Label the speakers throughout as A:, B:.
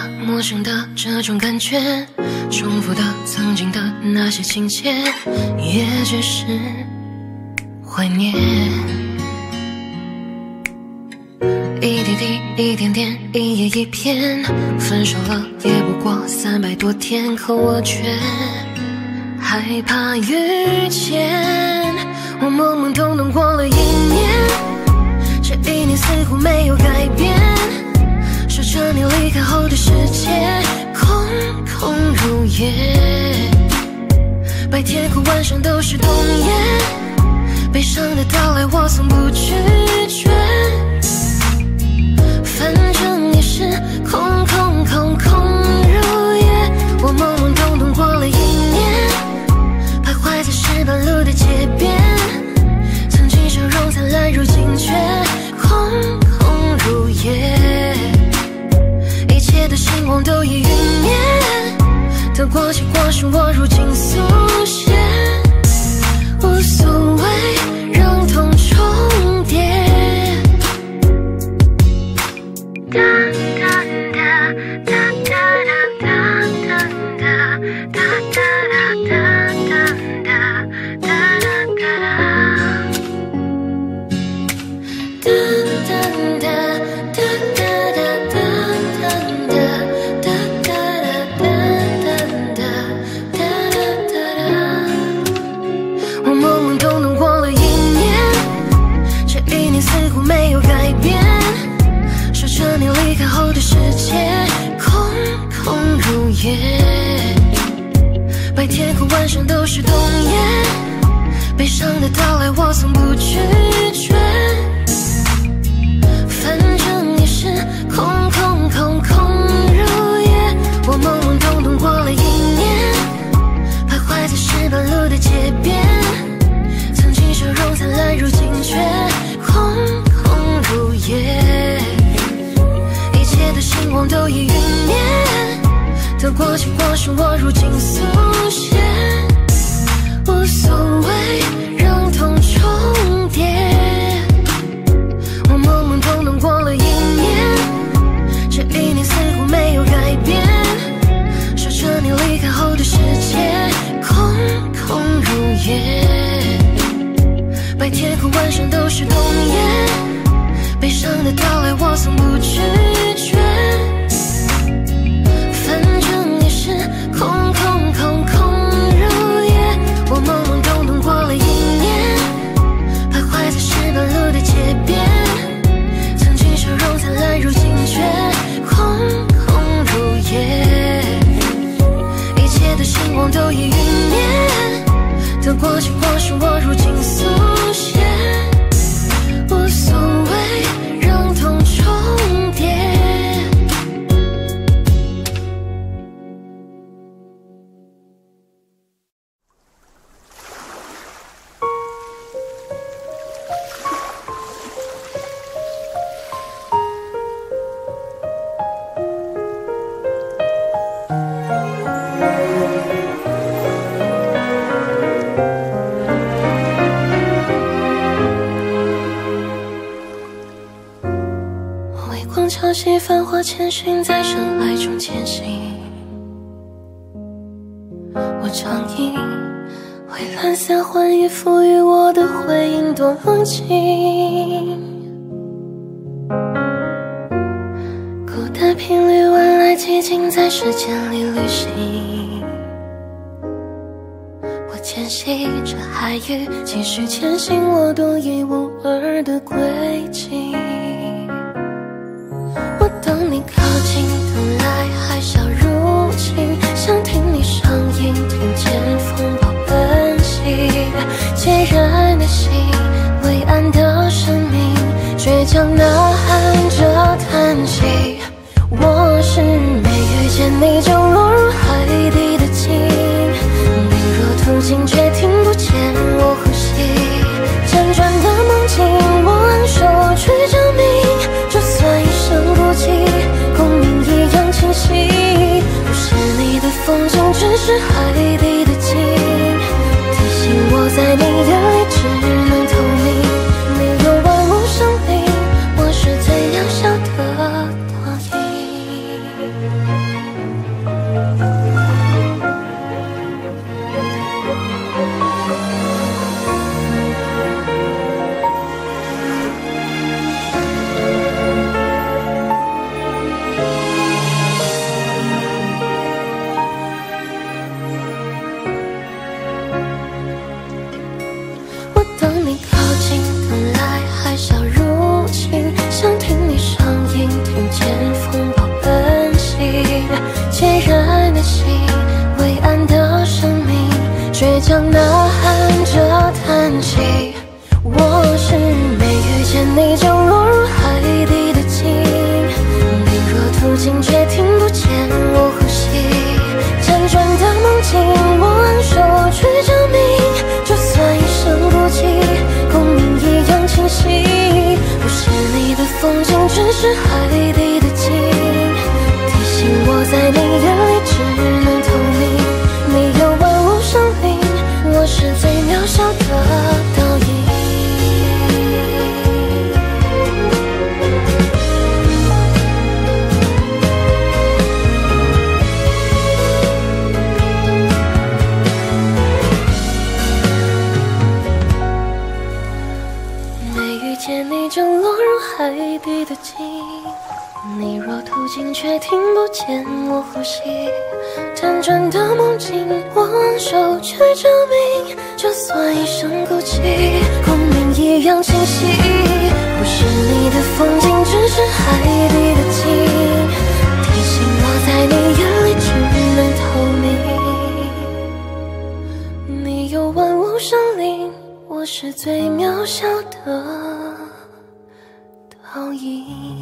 A: 陌生的这种感觉，重复的曾经的那些情节，也只是怀念。一滴滴，一点点，一页一篇，分手了也不过300多天，可我却害怕遇见。我懵懵懂懂过了1年，这1年似乎没有改变，说着你离开后的世界空空如也，白天和晚上都是冬夜，悲伤的到来我从不拒绝，反正也是空空空空如也。我懵懵懂懂过了1年，徘徊在石板路的街边，曾经笑容灿烂，如今却空空如也，一切的星光都已陨灭，得过且过是我如今速写，无所谓让痛重叠。哒哒哒哒哒哒哒哒哒哒哒哒哒我懵懵懂懂过了1年，这1年似乎没有改变，说着你离开后的世界空空如也，白天和晚上都是冬夜，悲伤的到来我从不拒绝，反正也是空空空空如也。我懵懵懂懂过了1年，徘徊在石板路的街边，曾经笑容灿烂，如今却空空如也，一切的星光都已陨灭，得过且过是我如今速写，无所谓让痛重叠。我懵懵懂懂过了1年，这1年似乎没有改变，说着你离开后的世界空空如也，白天和晚上都是冬夜，悲伤的到来我从不拒绝，反正也是空空空空如也。我懵懵懂懂过了1年，徘徊在石板路的街边，曾经笑容灿烂，如今却空空如也，一切的星光都已陨灭，得过且过是我如今速写，无所谓让痛重叠。潮汐繁华千寻，在深海中前行。我常以蔚蓝色幻影赋予我的回应多冷清。孤单频率晚来寂静，在时间里旅行。我牵系着海域，继续前行我独一无二的轨迹。我等你靠近，等来海啸入侵，想听你声音，听见风暴奔袭。孑然的心，伟岸的生命，倔强呐喊着叹息。我是没遇见你就落入海底的鲸，你若途经却听不见我呼吸。辗转的梦境，我昂首去证明，就算一生孤寂，共鸣一样清晰。不是你的风景，只是海底的鲸，提醒我在你眼里只能透明。没有万物生灵，我是最渺小的倒影。 孑然的心，灰暗的生命，倔强呐喊着叹气。我是没遇见你就落入海底的鲸，你若途经却听不见我呼吸，辗转的梦境我按手去证明，就算一生孤寂，共鸣一样清晰。不是你的风景，只是海底的鲸，提醒我在你眼里只能透明。你有万物生灵，我是最渺小的倒影。见你就落入海底的鲸，你若途经却听不见我呼吸，辗转的梦境我按手去证明，就算一生孤寂，共鸣一样清晰。不是你的风景，只是海底的鲸，提醒我在你眼里只能透明。你有万物生灵，我是最渺小的倒影。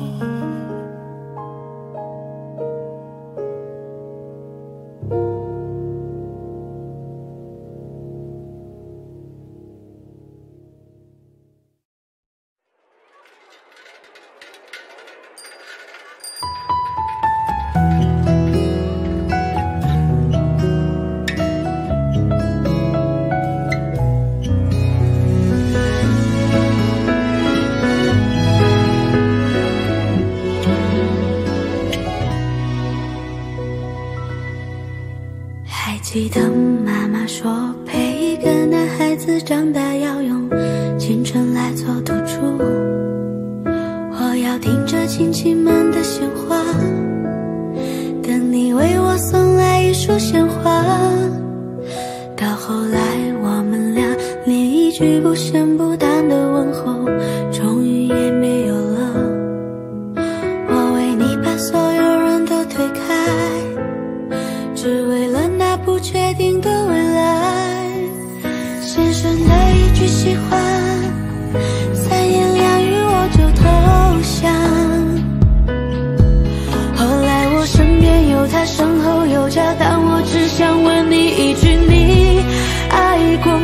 B: 记得妈妈说，陪一个男孩子长大要用青春来做赌注。我要听着亲戚们的闲话，等你为我送来一束鲜花。到后来我们俩连一句不咸不淡的问候终于也没有了。我为你把所有人都推开，只为了那不确定的未来。先生的一句喜欢，三言两语我就投降。后来我身边有他，身后有家，但我只想问你一句，你爱过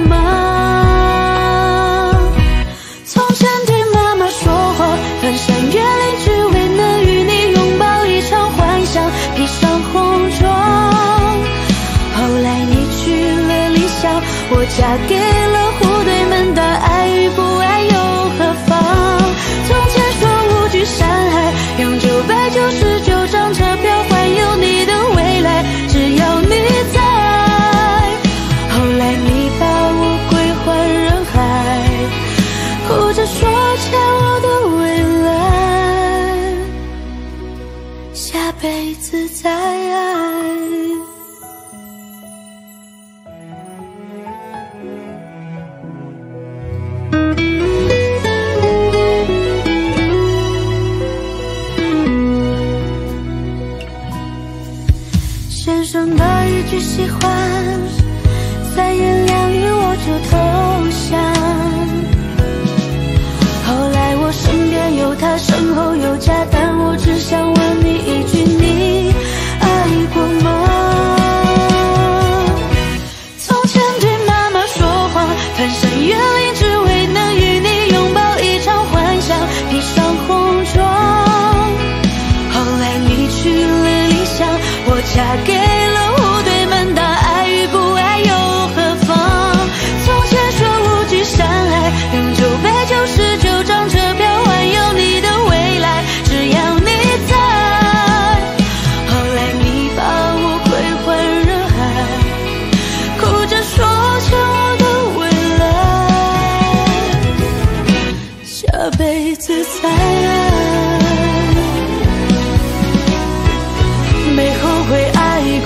B: 吗？从前对妈妈说谎，翻山越岭只为能与你拥抱一场幻想，披上红妆。后来你去了理想，我嫁给了户对门的爱与不爱又何妨？从前说无惧山海，用999张车票环游你的未来，只要你在。后来你把我归还人海，哭着说欠我的未来，下辈子再爱。先生的一句喜欢，三言两语我就投降。后来我身边有他，身后有家，但我只想问你一句，你爱过吗？从前对妈妈说谎，翻山越岭只为能与你拥抱一场幻想，披上红妆。后来你去了理想，我嫁给了户对门的爱与不爱又何妨？从前说无惧山海，用999张车票环游你的未来，只要你在。后来你把我归还人海，哭着说欠我的未来，下辈子再爱。没后悔爱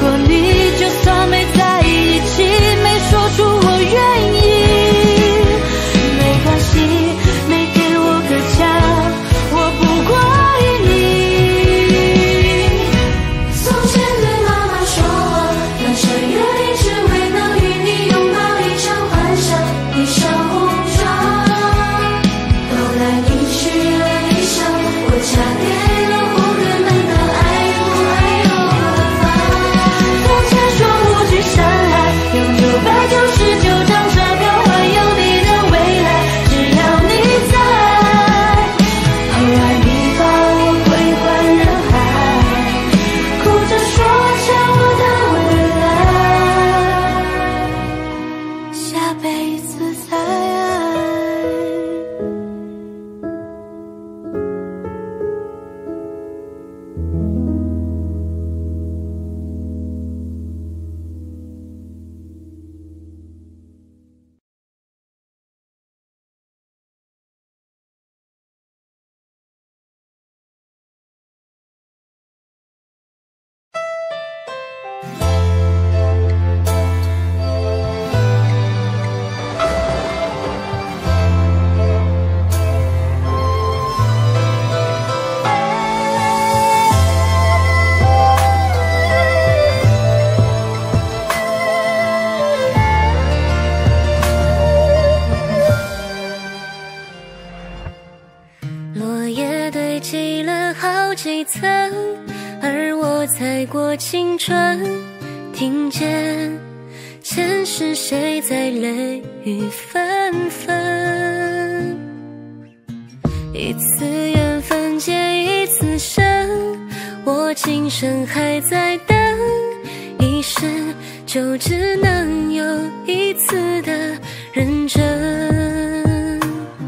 A: 踩过青春，听见前世谁在泪雨纷纷。一次缘分结一次深，我今生还在等，一世就只能有一次的认真。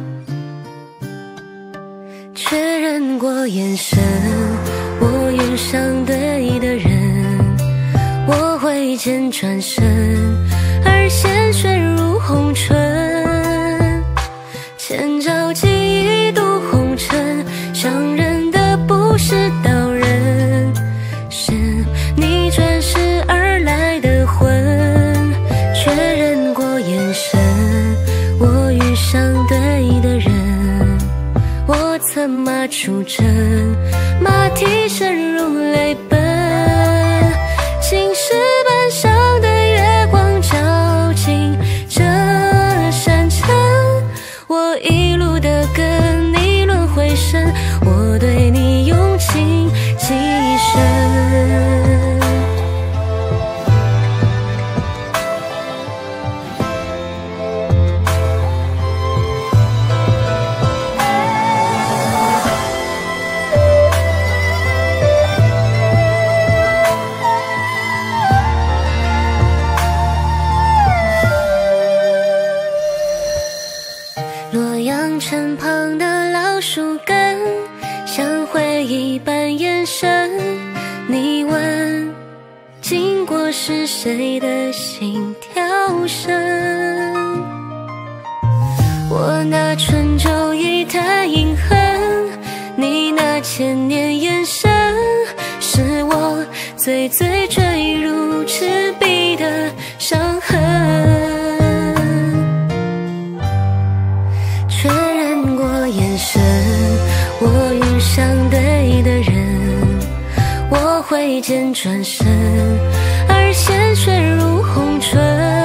A: 确认过眼神，我遇上对的人，我挥剑转身，而鲜血如红唇。千朝记一渡红尘，伤人的不是刀刃，是你转世而来的魂。确认过眼神，我遇上对的人，我策马出征，马蹄深如泪奔。青石板上的月光照进这山城，我一路的跟你轮回身，我对你用情极深。洛阳城旁的老树根，像回忆般延伸。你问经过是谁的心跳声？我那春秋一叹饮恨，你那千年眼神，是我最最坠入赤壁的伤痕。确认过眼神，我遇上对的人，我挥剑转身，而鲜血如红唇。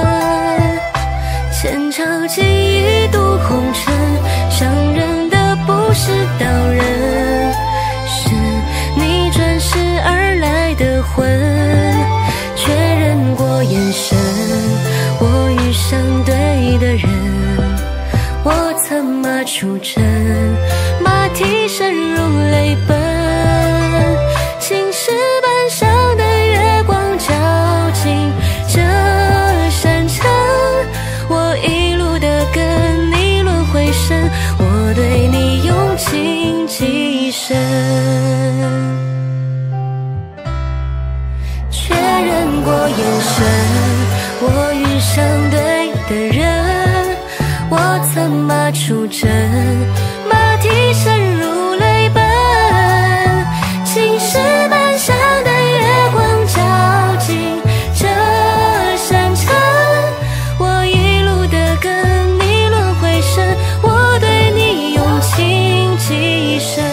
A: 千朝记一渡红尘，伤人的不是刀刃，是你转世而来的魂。确认过眼神，我遇上对的人，我策马出征，马蹄深如泪奔。青石板上的月光照进这山城，我一路的跟你轮回身，我对你用情极深。确认过眼神，我遇上对的人，我策马出征，马蹄深如泪奔。青石板上的月光照进这山城，我一路的跟你轮回身，我对你用情极深。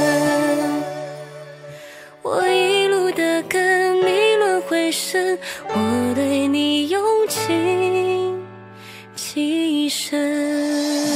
A: 我一路的跟你轮回身，我对你用情极深。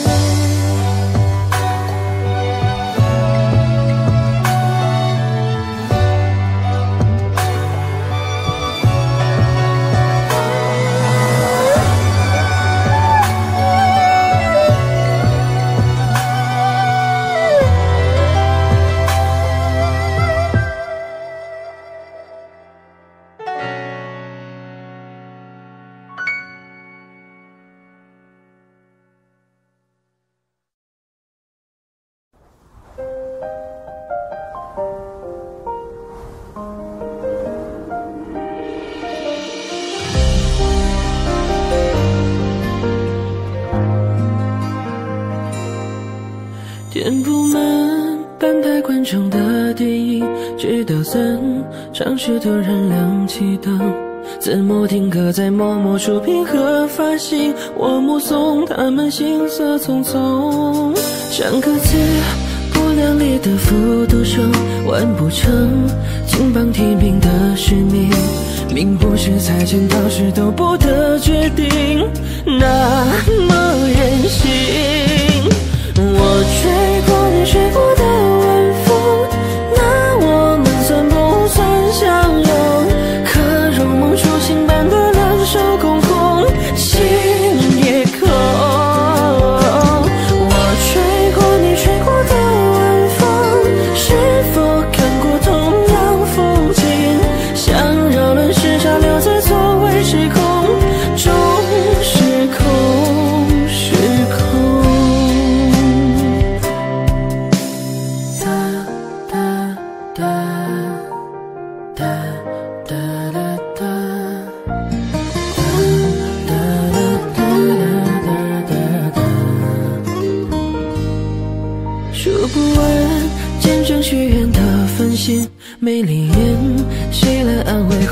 C: 填不满半排观众的电影，直到散场时突然亮起灯，字幕定格在某某出品和发行，我目送他们行色匆匆，像个字不量力的复读生，完不成金榜题名的使命，命不是才见到时都不得决定，那么任性。我吹过你吹过的晚风，那我们算不算相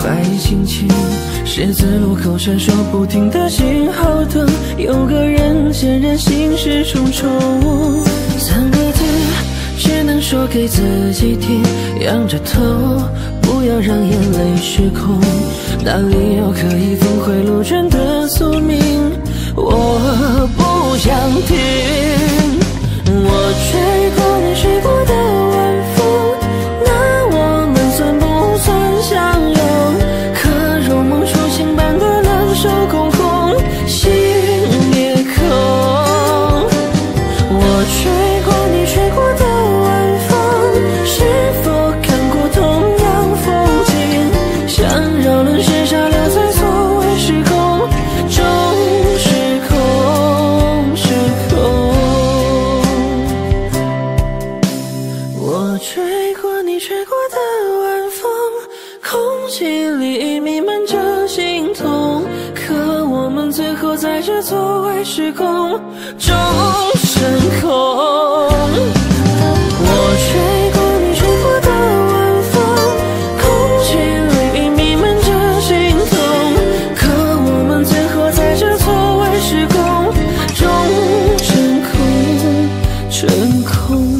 C: 怀疑心情，十字路口闪烁不停的信号灯，有个人显然心事重重。3个字只能说给自己听，仰着头，不要让眼泪失控。哪里有可以峰回路转的宿命？我不想听。我吹过你吹过的晚风，那我们算不算相拥？可如梦初醒般的两手空空，心也空。我吹过你吹过的晚风，是否看过同样风景？想绕轮时沙留在所谓时空中，时空时空。我吹过你吹过的晚风，空气里弥漫着心痛，可我们最后在这错位时空中升空。我吹过你吹过的晚风，空气里弥漫着心痛，可我们最后在这错位时空中升空升空。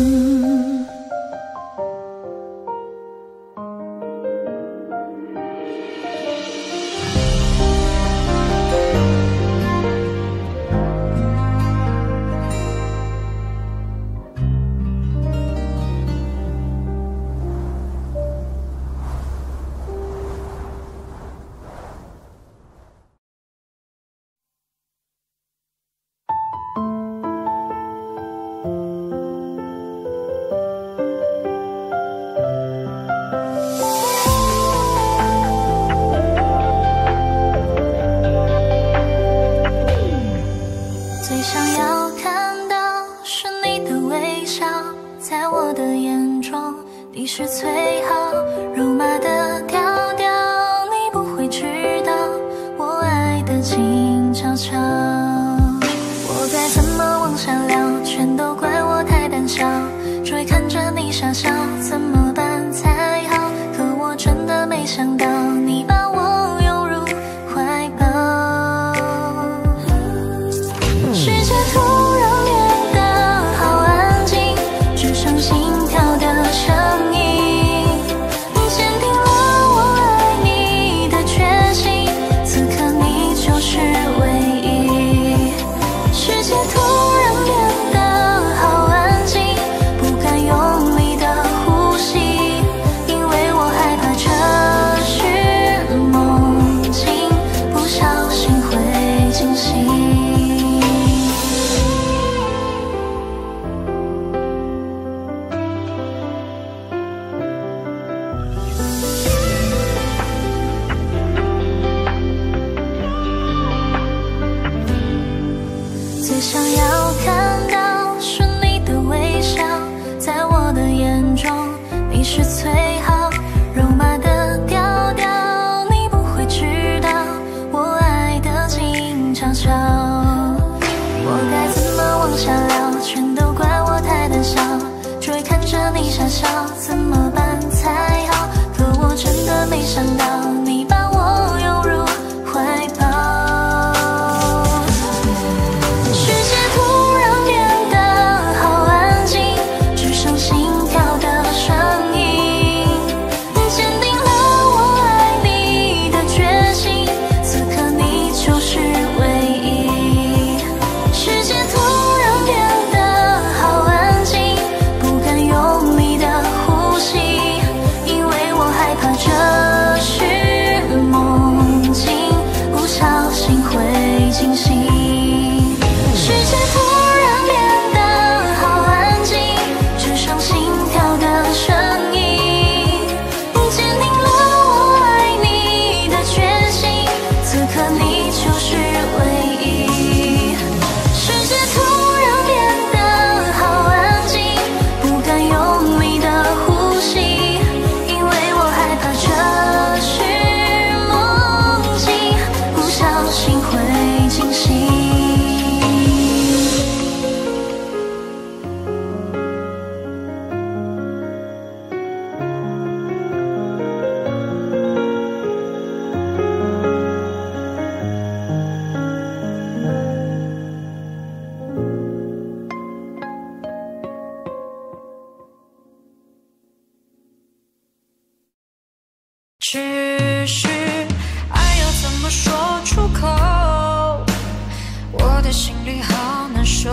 B: 最想要看到是你的微笑，在我的眼中你是最好，肉麻的调调，你不会知道我爱的静悄悄。我该怎么往下聊，全都怪我太胆小，只会看着你傻笑，怎么办才好？可我真的没想到你把我拥入怀抱。世界突然变得好安静，只剩心跳的声音。你坚定了我爱你的决心，此刻你就是唯一。世界突然变得好安静，不敢用力的呼吸，因为我害怕这是梦境，不小心会惊醒。最想要看到是你的微笑，在我的眼中你是最好，肉麻的调调，你不会知道我爱的静悄悄。我该怎么往下聊，全都怪我太胆小，只会看着你傻笑，怎么办才好？可我真的没想到你把我拥入怀抱。世界突然变得好安静，只剩心跳的声音。你坚定了我爱你的决心，此刻你就是唯一。世界突然变得好安静，不敢用力的呼吸，因为我害怕这是
D: 是爱要怎么说出口？我的心里好难受。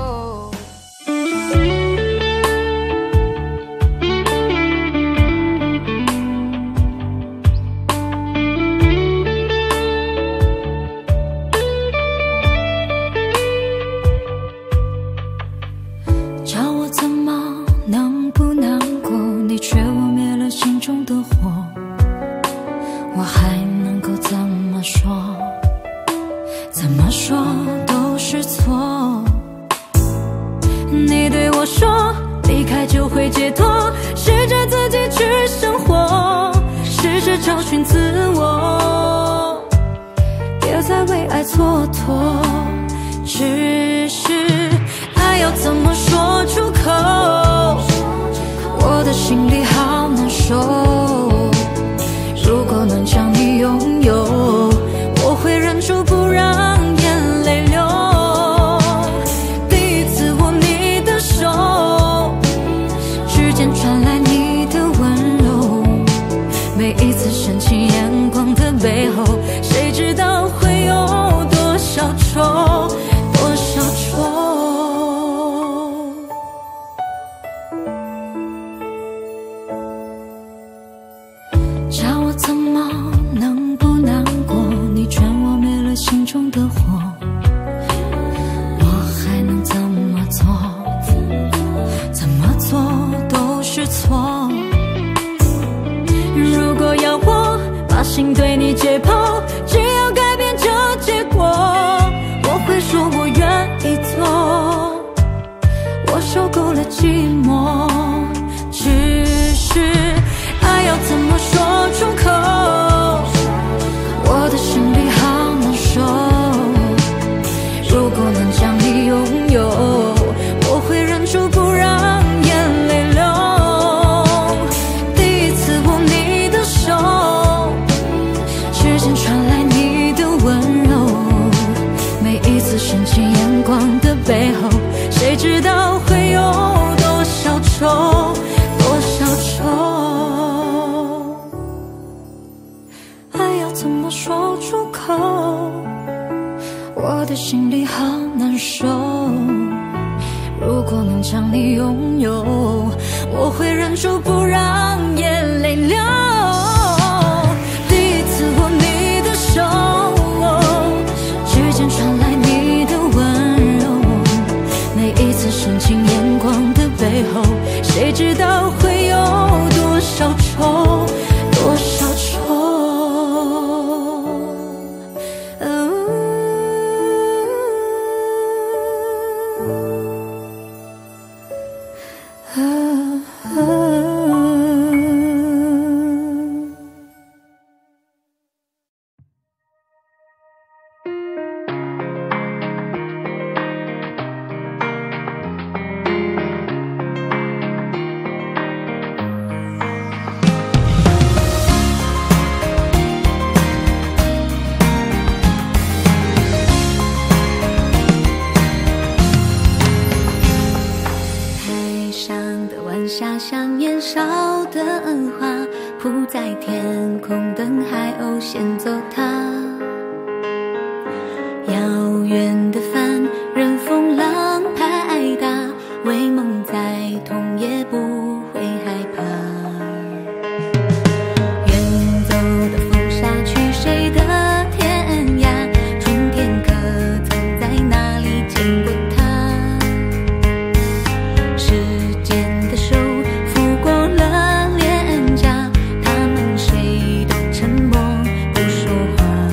D: 叫我怎么能不难过？你却我灭了心中的火，我还能够怎么说？怎么说都是错。你对我说离开就会解脱，试着自己去生活，试着找寻自我，别再为爱蹉跎。只是爱要怎么说出口？我的心里好难受。如果能将你拥有，我会忍住不让眼泪流。第一次握你的手，指尖传来你的温柔，每一次深情眼光的背后，谁知道会有多少愁，多少愁。叫我怎么能不难过？你劝我灭了心中的火，我还能怎么做？怎么做都是错。如果要我把心对你解剖，只要改变这结果，我会说我愿意做。我受够了寂寞，只是爱要怎么说出口？我的心里好难受。如果能将你拥有，我会忍住不让眼泪流。第一次握你的手，指尖传来你的温柔，每一次深情眼光的背后，谁知道会有多少愁，多少愁。怎么说出口？我的心里好难受。如果能将你拥有，我会忍住不让眼泪流。第一次握你的手，指尖传来你的温柔，每一次深情眼光的背后，谁知道会有多少愁，多少愁。
B: 下像年少的花，铺在天空，等海鸥先走它。遥远的帆，任风浪拍打，为梦在痛也不会害怕。远走的风沙去谁的天涯？春天可曾在哪里见过它？时间的手抚过了脸颊，他们谁都沉默不说话。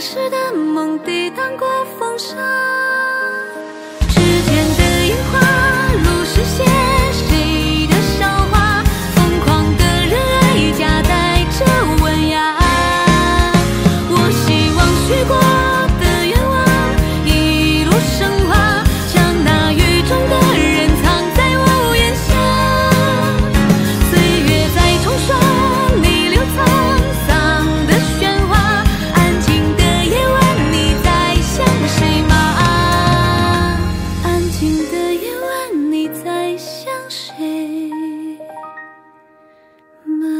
D: 时的梦抵挡过风沙。指尖的烟花，路是写谁的笑话？疯狂的热爱夹带着文雅。我希望许过的愿望一路升华，将那雨中的人藏在屋檐下。岁月在冲刷你留沧桑的喧哗，安静的夜晚你在想谁吗？安静的夜晚你在想谁吗？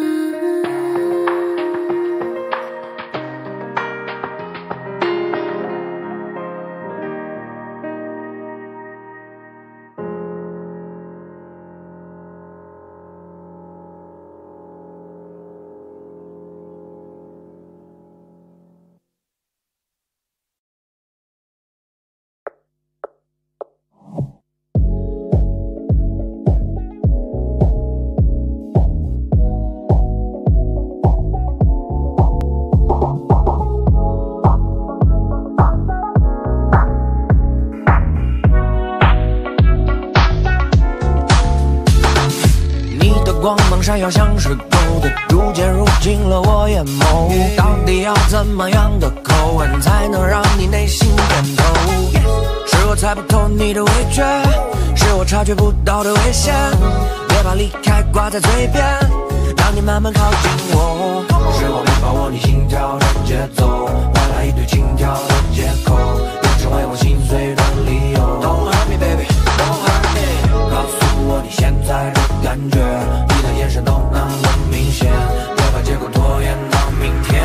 E: 光芒闪耀像是狗的，逐渐入进了我眼眸。到底要怎么样的口吻才能让你内心点头？是我猜不透你的味觉，是我察觉不到的危险。别把离开挂在嘴边，让你慢慢靠近我。是我没把握你心跳的节奏，换来一堆轻佻的借口，又成为我心碎的理由。Don't hurt me baby, don't hurt me， 告诉我你现在的感觉。眼神都那么明显，别把结果拖延到明天。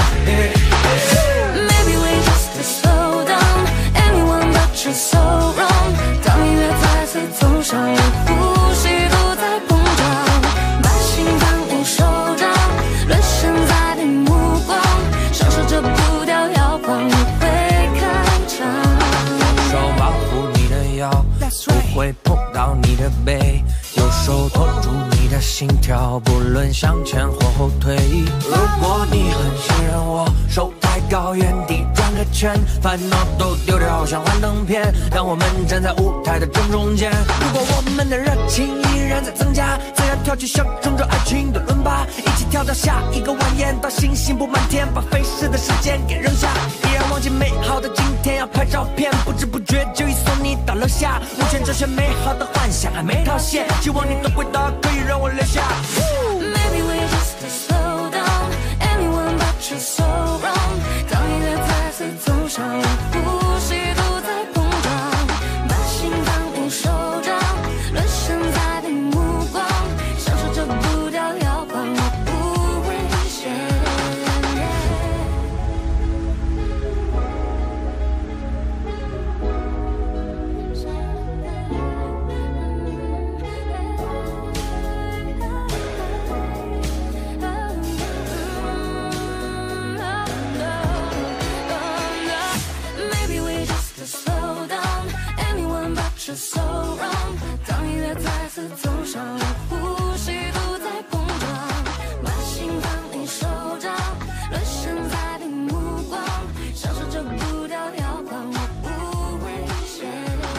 D: Maybe we just slow down, anyone but you so wrong。当音乐再次走上了呼吸都在膨胀，把心放进手掌，沦陷在你目光，享受这步调摇晃，你会开场。
E: 右手保护你的腰，不会碰到你的背，右手托住你的心跳，不论向前或后退。如果你很信任我，手抬高，原地转个圈，烦恼都丢掉，像幻灯片，让我们站在舞台的正中间。如果我们的热情依然在增加，自然跳起象征着爱情的伦巴，一起跳到下一个蜿蜒，到星星布满天，把飞逝的时间给扔下，依然忘记美好的今天，要拍照片，不知不觉就已送你到楼下。目前这些美好的幻想还没套现，希望你的回答可以让我留下。
D: Maybe we just slow down, anyone but you so wrong。当音乐再次走上了呼吸都在膨胀，把心放进手掌，沦陷在你目光，享受这步调摇晃，我不危险。Maybe we just slow down, anyone but you so wrong。当音乐再次走上了呼吸都在膨胀，把心放进手掌，沦陷在你目光，享受这步调摇晃，我不危险。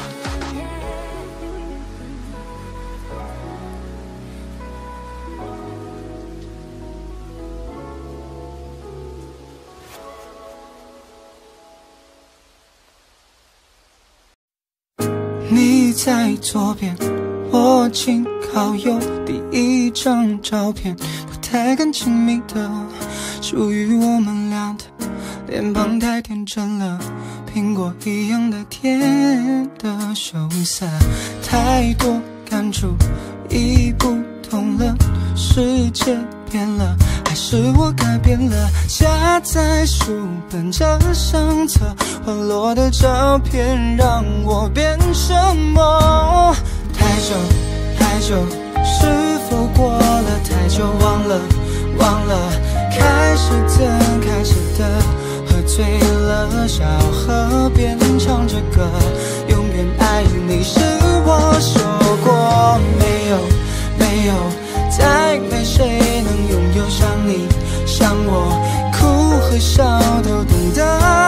F: 你在左边，我紧靠右，第一张照片不太敢亲密的，属于我们俩的脸庞太天真了，苹果一样的甜的羞涩，太多感触已不同了，世界变了，还是我改变了？夹在书本这相册，滑落的照片让我变什么？太久太久，是否过了太久？忘了，开始的，喝醉了，小河边唱着歌，永远爱你是我说过，没有，再没谁能拥有像你，像我，哭和笑都懂得。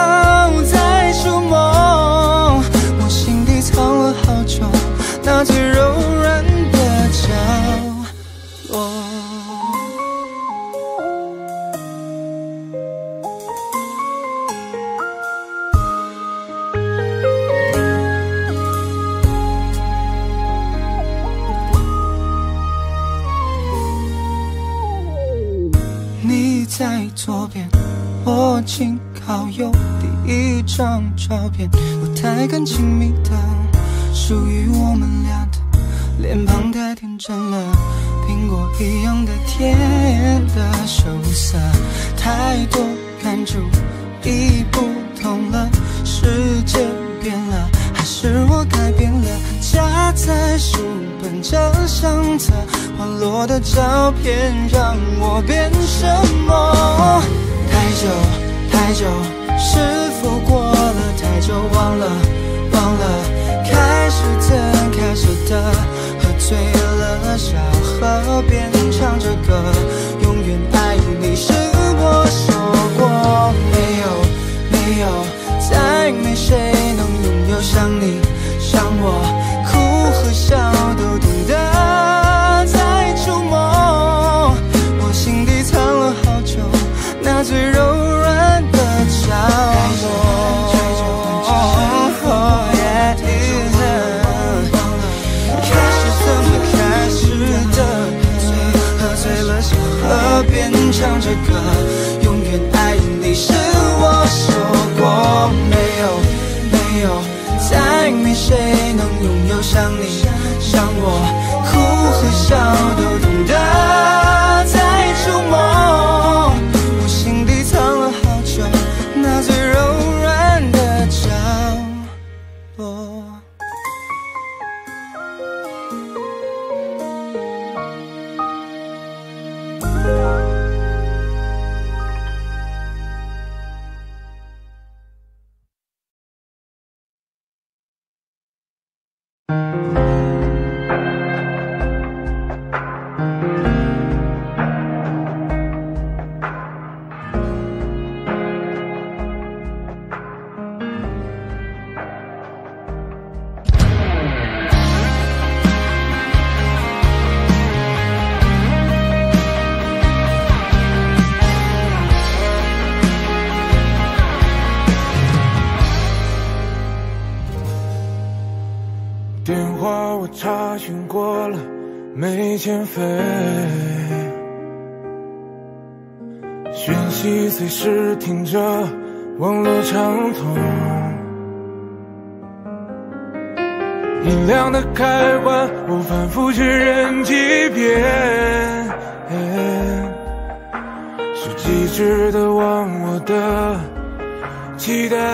F: 左边，我紧靠右第一张照片，不太敢亲密的，属于我们俩的脸庞太天真了，苹果一样的甜的羞涩，太多感触已不同了，世界变了，还是我改变了？夹在书本这相册，滑落的照片让我变什么？太久太久，是否过了太久？忘了忘了，开始的，喝醉了，小河边唱着歌，永远爱你是我说过，没有，再没谁能拥有像你像我，哭和笑都懂得在触摸，我心底藏了好久那最柔软的角落。河边唱着歌，永远爱你是我说过，没有，再没谁能拥有像你像我，哭和笑都懂得在触摸，我心底藏了好久那最柔软的角落。
G: 电话我查询过了，没欠费，讯息随时听着，网络畅通，音量的开关我反复确认几遍，是机智的忘我的期待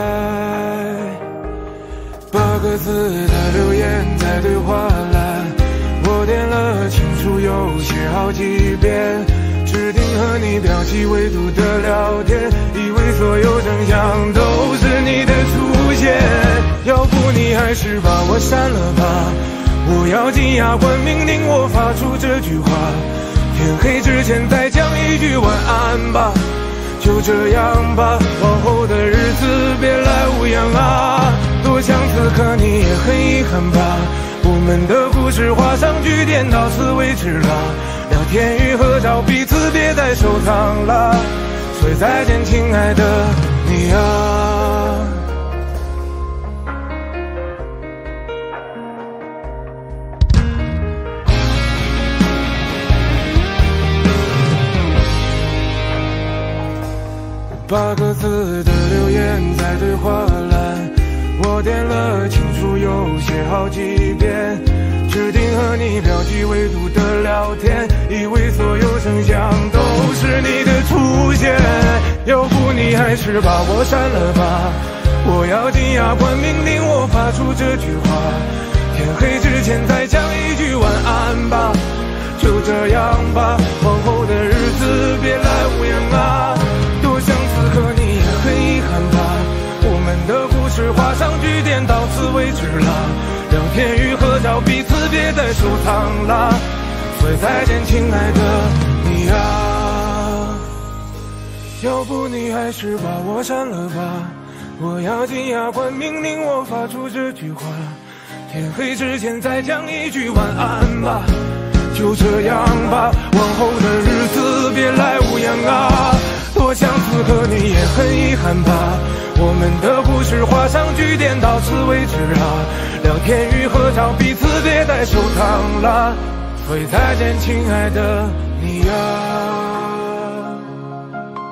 G: ，8个字的留言在对话栏，我点了清楚又写好几遍，指定和你标记未读的聊天，以为所有真相都是你的出现，要不你还是把我删了吧，我要紧牙关命令我发出这句话，天黑之前再讲一句晚安吧，就这样吧，往后的日子别来无恙啊，多想此刻你也很遗憾吧，我们的故事画上句点，到此为止了，聊天与合照彼此别再收藏了，所以再见亲爱的你啊。8个字的留言在对话栏，我点了清楚又写好几遍，指定和你标记未读的聊天，以为所有真相都是你的出现，要不你还是把我删了吧，我要紧牙关命令我发出这句话，天黑之前再讲一句晚安吧，就这样吧，往后的日子别来无恙啊，多想此刻你也很遗憾吧，我们的故事画上句点，到此为止了，聊天与合照彼此别再收藏了，所以再见亲爱的你啊，要不你还是把我删了吧，我要紧牙关命令我发出这句话，天黑之前再讲一句晚安吧，就这样吧，往后的日子别来无恙啊，多想此刻你也很遗憾吧，我们的故事画上句点，到此为止啊，聊天与合照彼此别再收藏了，所以再见亲爱的你啊。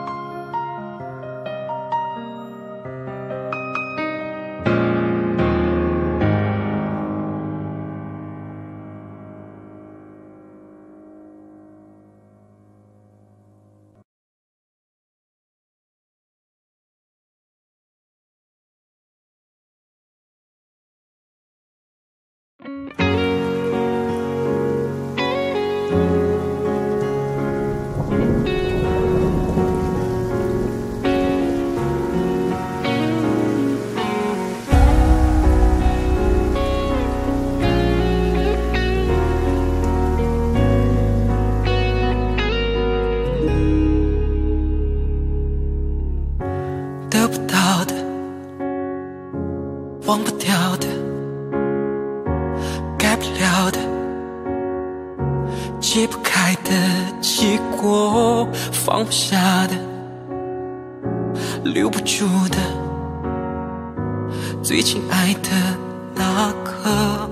F: 得不到的，忘不掉的，改不了的，解不开的结果，放不下的，留不住的，最亲爱的那个，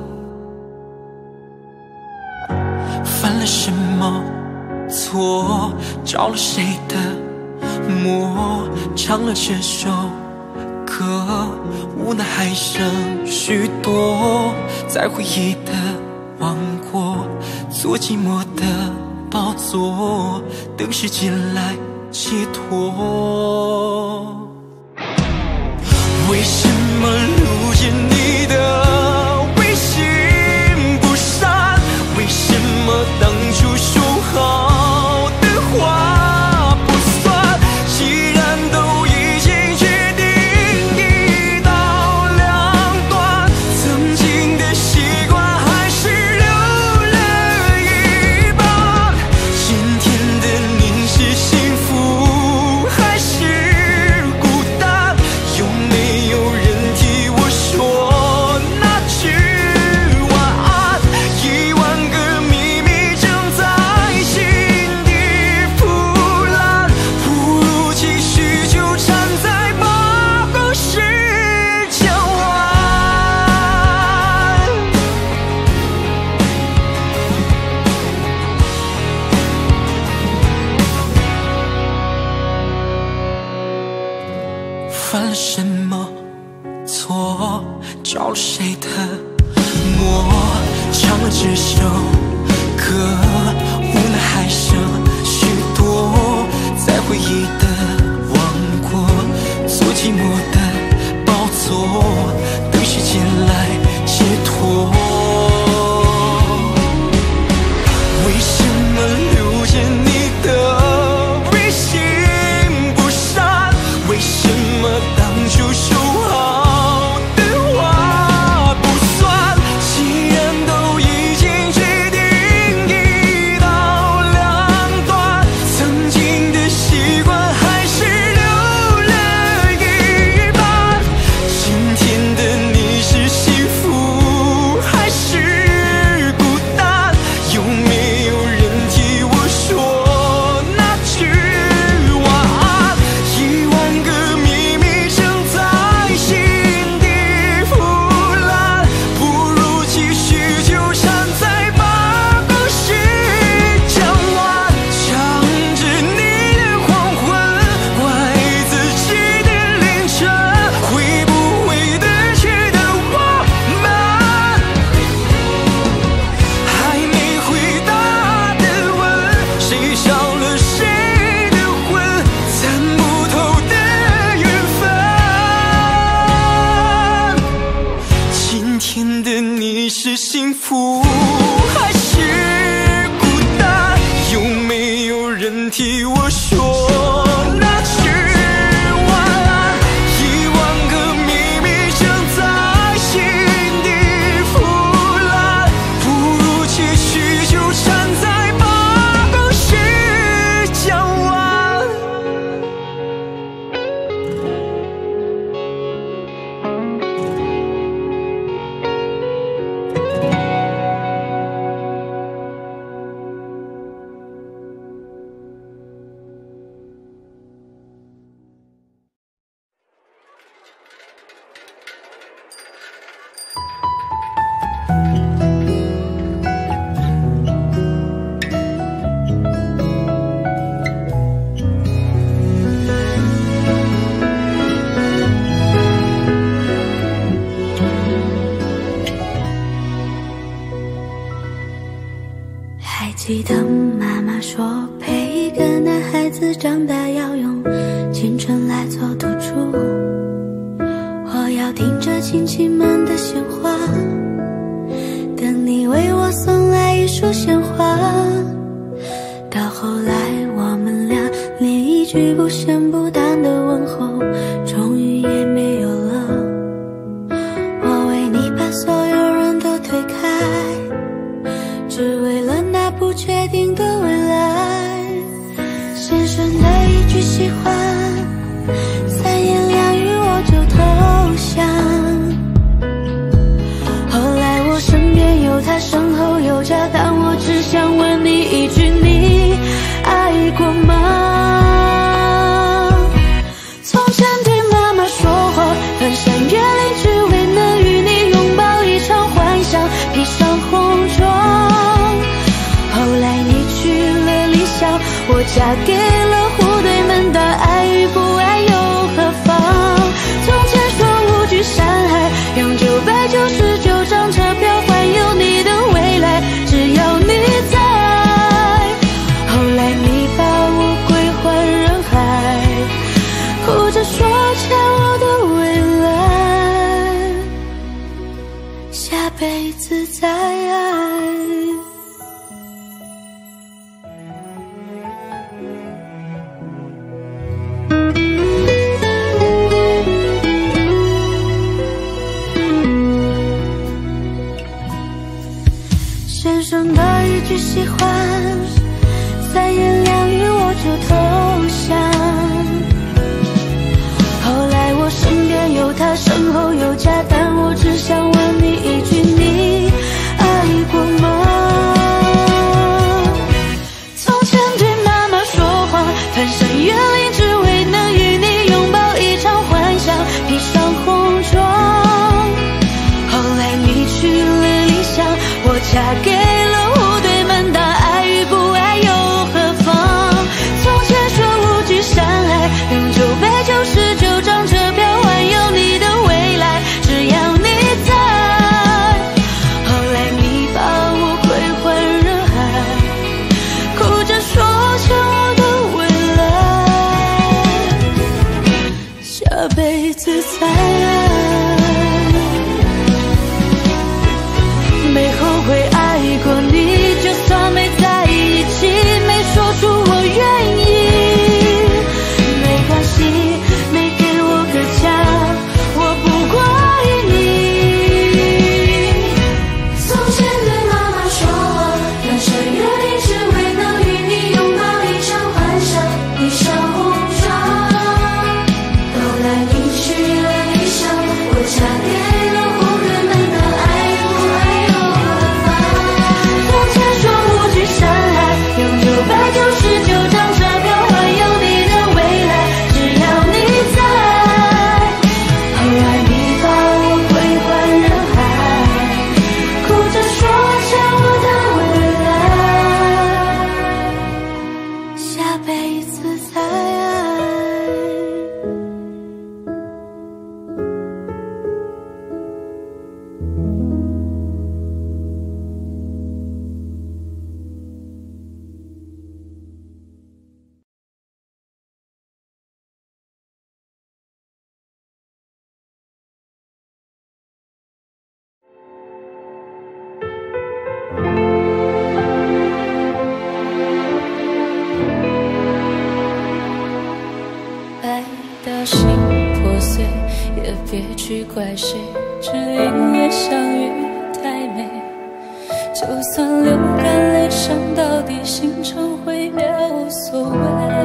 F: 犯了什么错，着了谁的魔，唱了这首歌，无奈还剩许多，在回忆的王国，做寂寞的宝座，等时间来解脱。为什么路见你的微信不删？为什么当初说好的话不算？既然都已经决定一刀两断，曾经的习惯还是留了一半。今天的你是幸福还是孤单？有没有人替我说那句晚安？10000个秘密正在心底腐烂，不如继续纠缠在八卦石江湾。犯了什么错，着了谁的魔，唱了这首歌，无奈还剩许多，在回忆的王国，做寂寞的宝座，等时间来解脱。为什么留见你的微信不删？为什么当初说好的话不算？既然都已经决定一刀两断，曾经的习惯还是留了一半。今天的你是幸福还是孤单？有没有人替我说那句晚安？10000个秘密正在心底腐烂，不如继续纠缠在八卦石江湾。唱着你的黄昏，怪自己的凌晨，会不会得去的我们，还没回答的问，谁少了谁的魂，参不透的缘分。今天的你是幸福还是孤单？有没有人替我说那句晚安？10000个秘密正在心底腐烂，不如继续纠缠在八卦石江湾。
B: 还记得妈妈说，陪一个男孩子长大要用青春来做赌注。我要听着亲戚们的闲话， 束鲜花。到后来我们俩连一句不咸不淡的问候终于也没有了。我为你把所有人都推开，只为了那不确定的未来。先生的一句喜欢，三言两语我就投降。后来我身边有他，身后有家，但我只想问你一句，你爱过吗？从前对妈妈说谎，翻山越岭只为能与你拥抱一场幻想，披上红妆。后来你去了理想，我嫁给了户对门，但爱与不爱又何妨？从前说无惧山海，用999张车票环游你的未来，只要你在。后来你把我归还人海，哭着说欠我的未来，下辈子再爱。先生的一句喜欢，三言两语我就投降。后来我身边有他，身后有家，但我只想问你一句，你爱过吗？从前对妈妈说谎，翻山越岭只为能与你拥抱一场幻想，披上红妆。后来你去了理想，我嫁给了户对门，但爱与不爱又何妨？从前说无惧山海，用999张车票环游你的未来，只要你在。后来你把我归还人海，哭着说欠我的未来，下辈子再爱。没后悔爱过你，就算没在一起，没说出我愿意，没关系，没给我个家，我不怪你。从前对妈妈说谎，翻山越岭只为能与你拥抱一场幻想，披上红妆。后来你去了理想，我嫁给了户对门，但爱与不爱又何妨？从前说无惧山海，用999张车票环游你的未来，只要你在。后来你把我归还人海，哭着说欠我的未来，下辈子再爱。
D: 爱到心破碎，也别去怪谁，只因为相遇太美。就算流干泪，伤到底，心成灰也无所谓。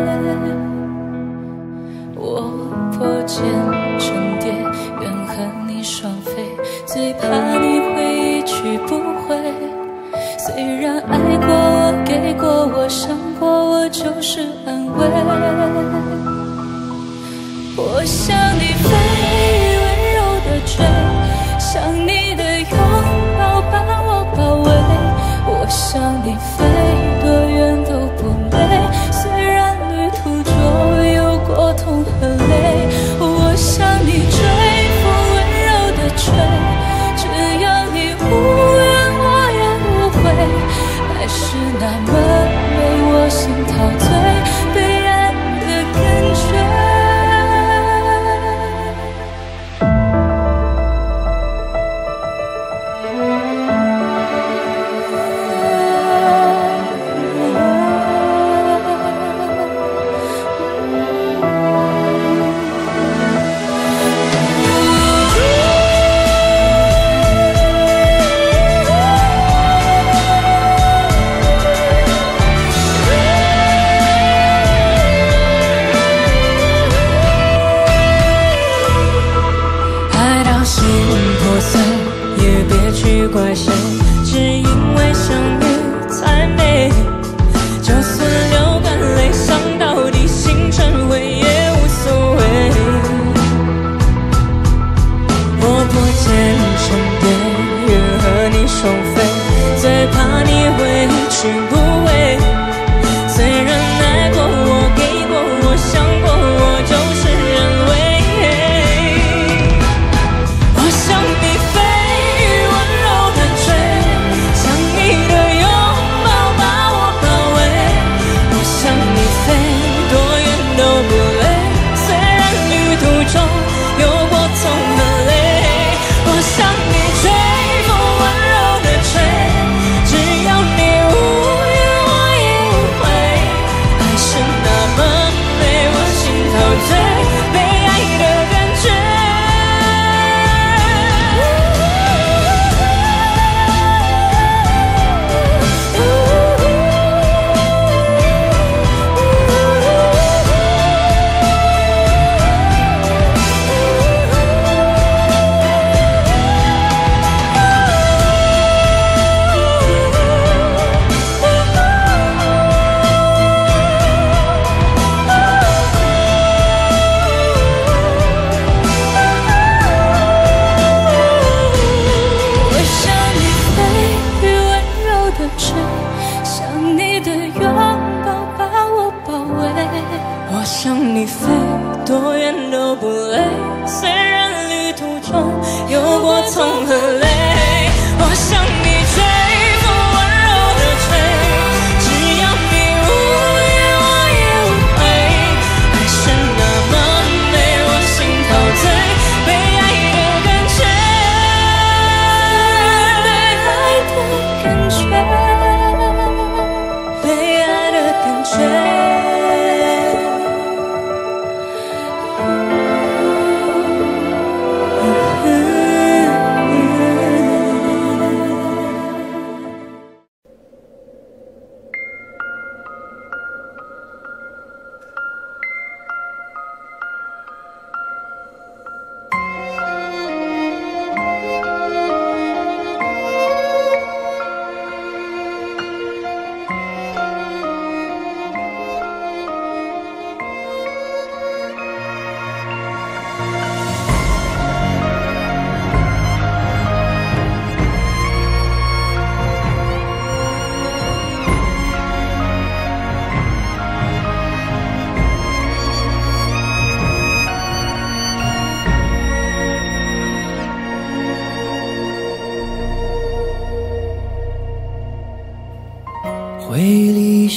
D: 我破茧成蝶，愿和你双飞，最怕你会一去不回。虽然爱过我，给过我，伤过我，就是安慰。我向你飞，温柔的追，想你的拥抱把我包围。我向你飞，多远都不累，虽然旅途中有过痛和泪。我向你追，风温柔的吹，只要你无怨我也无悔。爱是那么美，我心陶醉，被爱的感觉。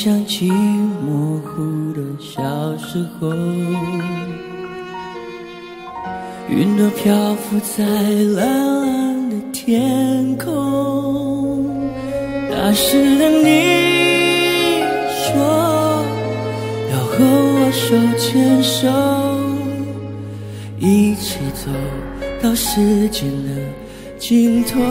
C: 想起模糊的小时候，云朵漂浮在蓝蓝的天空。那时的你说要和我手牵手，一起走到时间的尽头。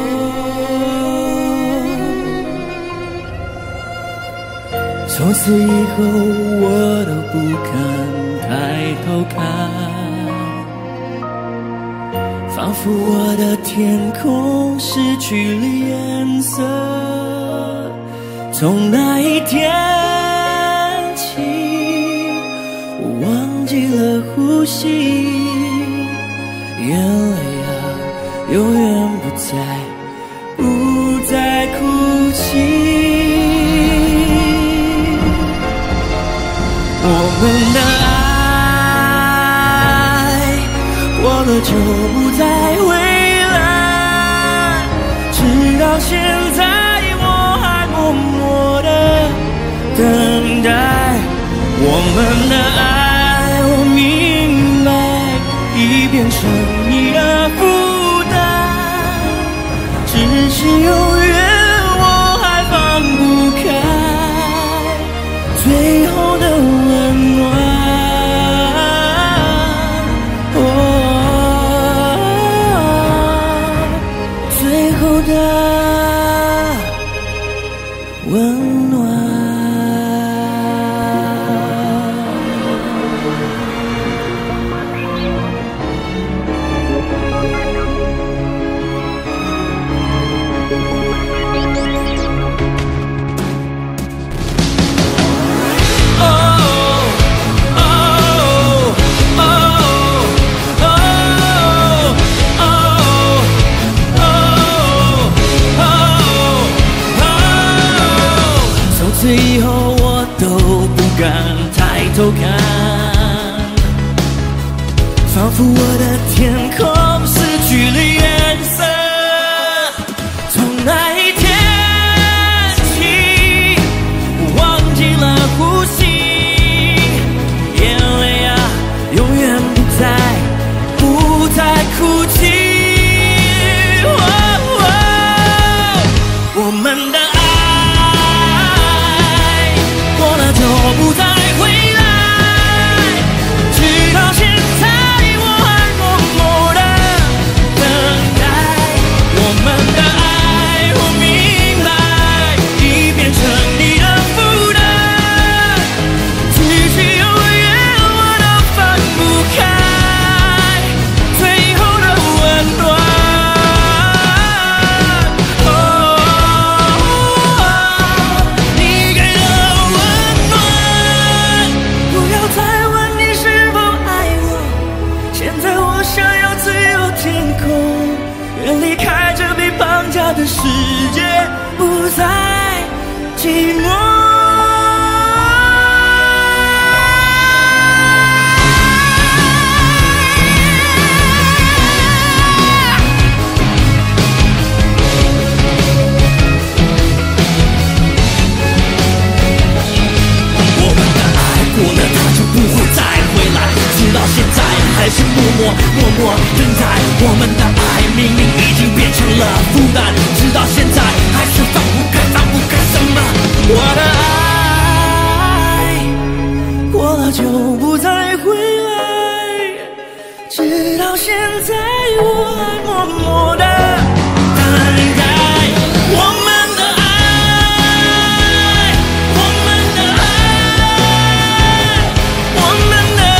C: 从此以后我都不敢抬头看，仿佛我的天空失去了颜色。从那一天起，我忘记了呼吸，眼泪啊永远不再哭泣。我们的爱过了就不再回来，直到现在我还默默地等待。我们的爱，我明白，已变成你的负担，只是永远我还放不开最后的温暖。最后的温暖。从此以后我都不敢抬头看，仿佛我的天空失去了颜色。从那一天起，我忘记了呼吸，眼泪啊永远不再哭泣。我们的不再回来，直到现在我还默默地等待。我们的爱，我明白，已变成你的负担，只是永远我都放不开最后的温暖。远离开这被绑架的世界，不再寂寞。我们的爱过了，它就不会再回来，直到现在还是默默等待。我们的爱明明已经变成了负担，直到现在还是放不开什么？我的爱过了就不再回来，直到现在我还默默地等待。我们的爱，我们的爱，我们的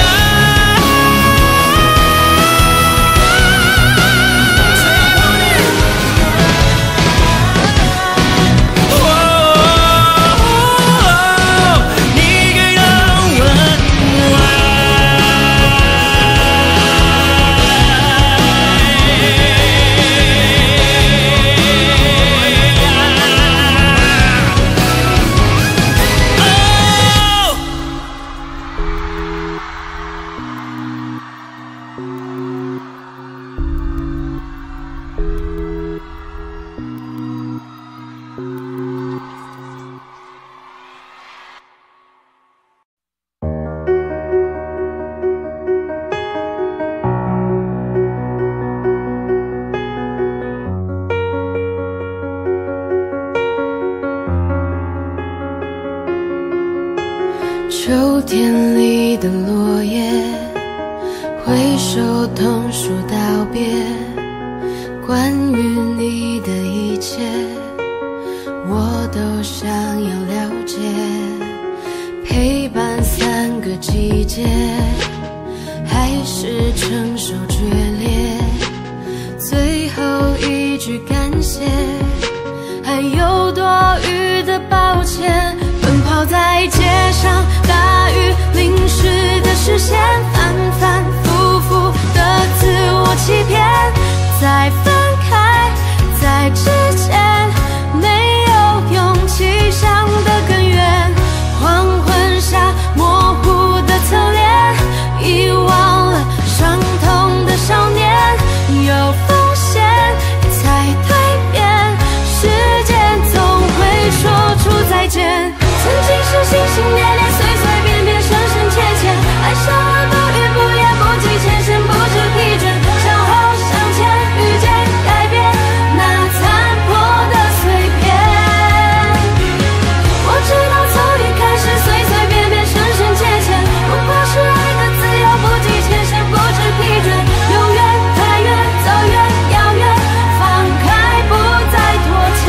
A: 田里的落叶，挥手同说道别。关于你的一切，我都想要了解。陪伴3个季节，还是承受决裂。最后一句感谢，还有多余的抱歉。奔跑在街上，大雨淋湿的视线，反反复复的自我欺骗。在分开，在之前没有勇气想的更远。黄昏下模糊的侧脸，遗忘了伤痛的少年。有风险才蜕变，时间总会说出再见。曾经是心心念念，随随便便，深深切切，爱上了不语不言，不计前嫌，不知疲倦，向后向前，遇见改变那残破的碎片。我知道从一开始随随便便，深深切切，不过是爱的自由，不计前嫌，不知疲倦，永远太远，走远遥远，放开不再拖欠。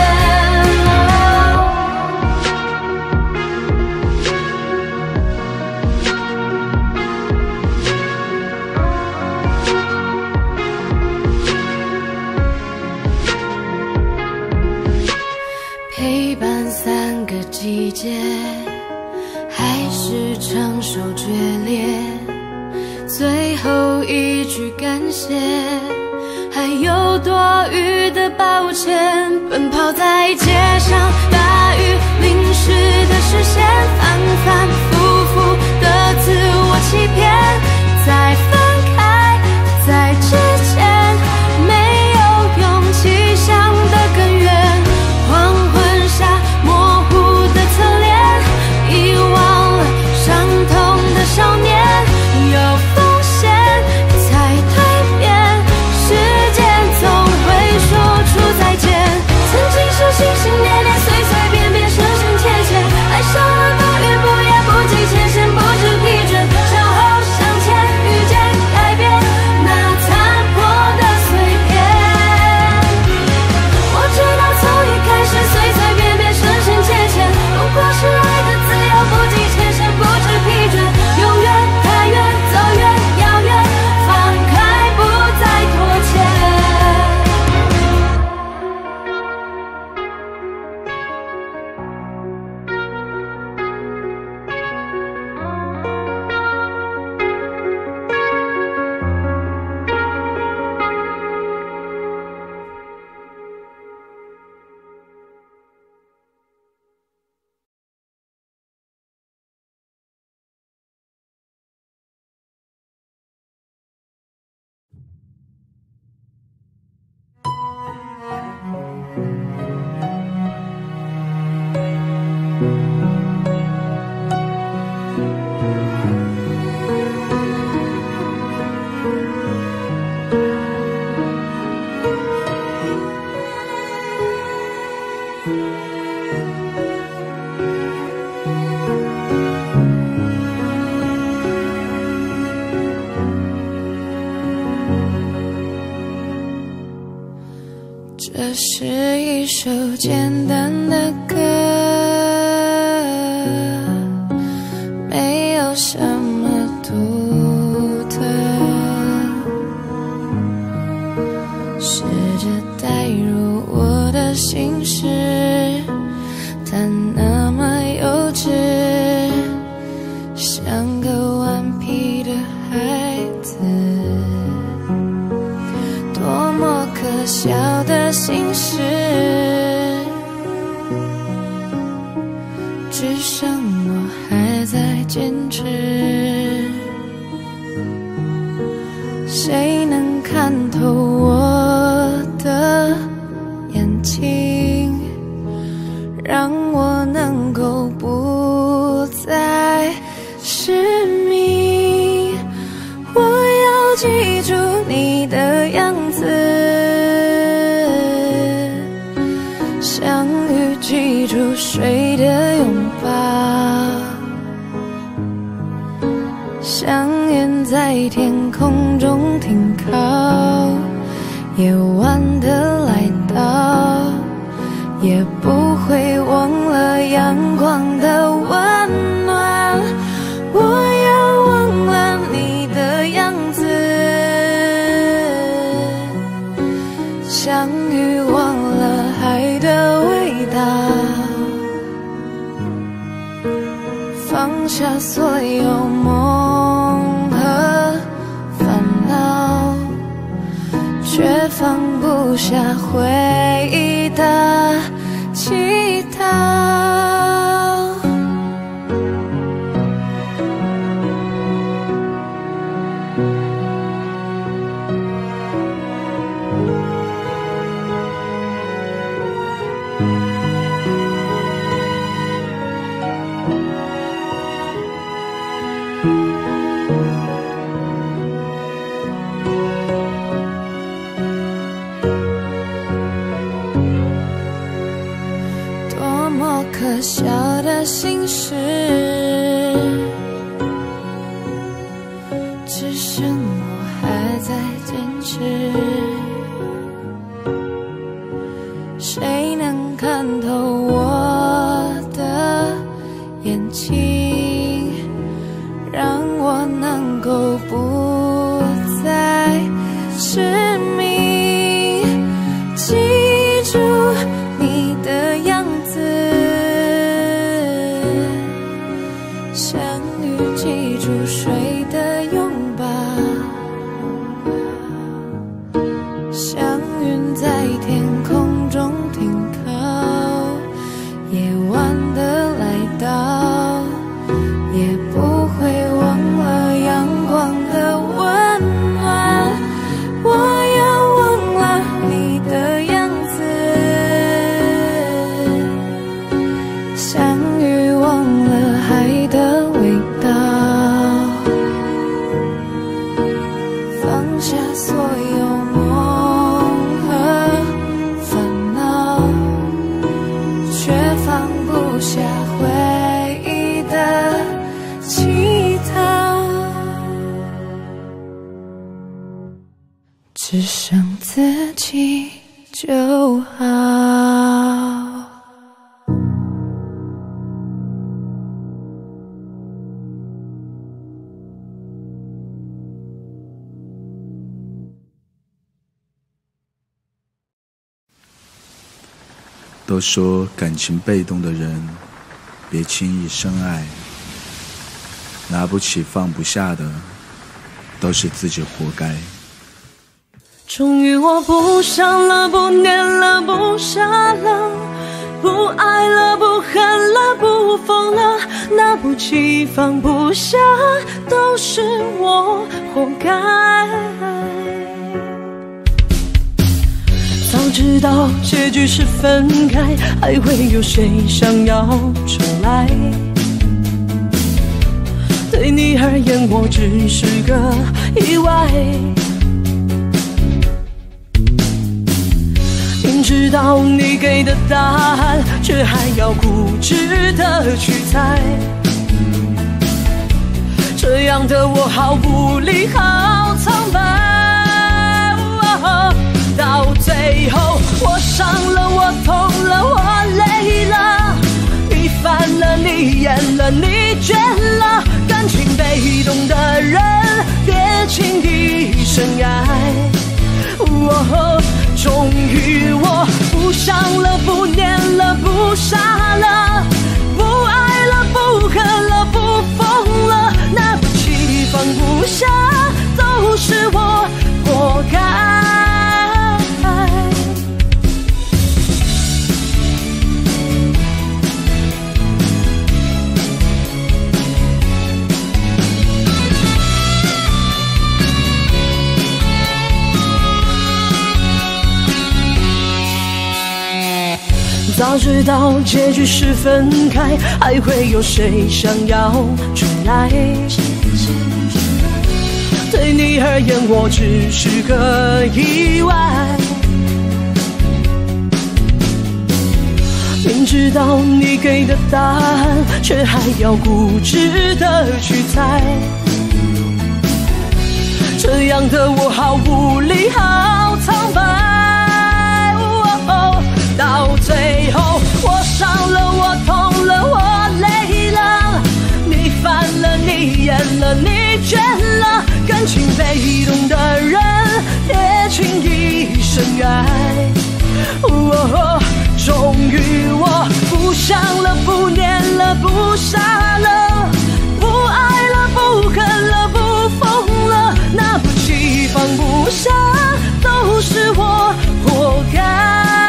A: 陪伴3个季节，还是承受决裂。最后一句感谢，还有多余的抱歉。奔跑在街上，大雨淋湿的视线，反反复复的自我欺骗。在分开，在之前没有勇气想得更远。黄昏下模糊的侧脸，遗忘了伤痛的少年。有风险才蜕变，时间总会说出再见。曾经是心心念念，随随便便，深深切切，爱上了不语不言，不计前嫌，不知疲倦，向后向前，遇见改变那残破的碎片。我知道从一开始随随便便，深深切切，不过是爱的自由，不计前嫌，不知疲倦，永远太远，走远遥远，放开不再拖欠。这是一首简单的歌，没有什么独特，试着带入我的心事，但那么幼稚，像个顽皮的孩子。多么可笑的心事，只剩我还在坚持。谁能看透我的眼睛，让我能够不再失明？我要记住你的样子，像雨记住水的拥抱。
D: 相约在天空中停靠，夜晚的来到，也不会忘了阳光的温暖。我要忘了你的样子，相遇忘了海的味道，放下所有梦和烦恼，却放不下回忆的乞讨。多么可笑的心事，只剩我还在坚持。谁能看透我的眼睛，让我能够不再失明？记住你的样子，相遇记住谁的拥抱，相遇在天空中停靠，夜晚的来到，也不会忘了阳光的温暖。我要忘了你的样子，相遇忘了海的味道，放下所有梦和烦恼，却放不下回忆的乞讨，只剩自己就好。
H: 都说感情被动的人别轻易深爱，拿不起放不下的都是自己活该。
C: 终于我不想了，不念了，不傻了，不爱了，不恨了，不疯了，拿不起放不下都是我活该。早知道结局是分开，还会有谁想要重来？对你而言我只是个意外，明知道你给的答案，却还要固执的去猜，这样的我好无力，好苍白。到最后我伤了，我痛了，我累了，你烦了，你厌了，你倦了，感情被动的人别轻易深爱。终于我不想了，不念了，不傻了，不爱了，不恨了，不疯了，拿不起放不下都是我活该。早知道结局是分开，还会有谁想要重来？对你而言我只是个意外，明知道你给的答案，却还要固执的去猜， 这样的我好无力，好苍白。到最后，我伤了，我痛了，我累了，你烦了，你厌了，你倦了，感情被动的人别轻易深爱。终于我不想了，不念了，不傻了，不爱了，不恨了，不疯了，拿不起放不下，都是我活该。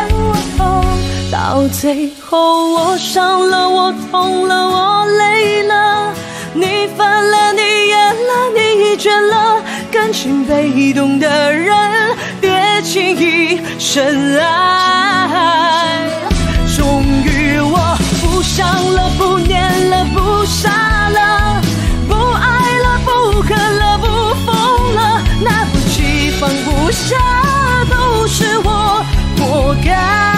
C: 到最后，我伤了，我痛了，我累了，你烦了，你厌了，你倦了，感情被动的人别轻易深爱。终于我不想了，不念了，不傻了，不爱了，不恨了，不疯了，拿不起放不下，都是我活该。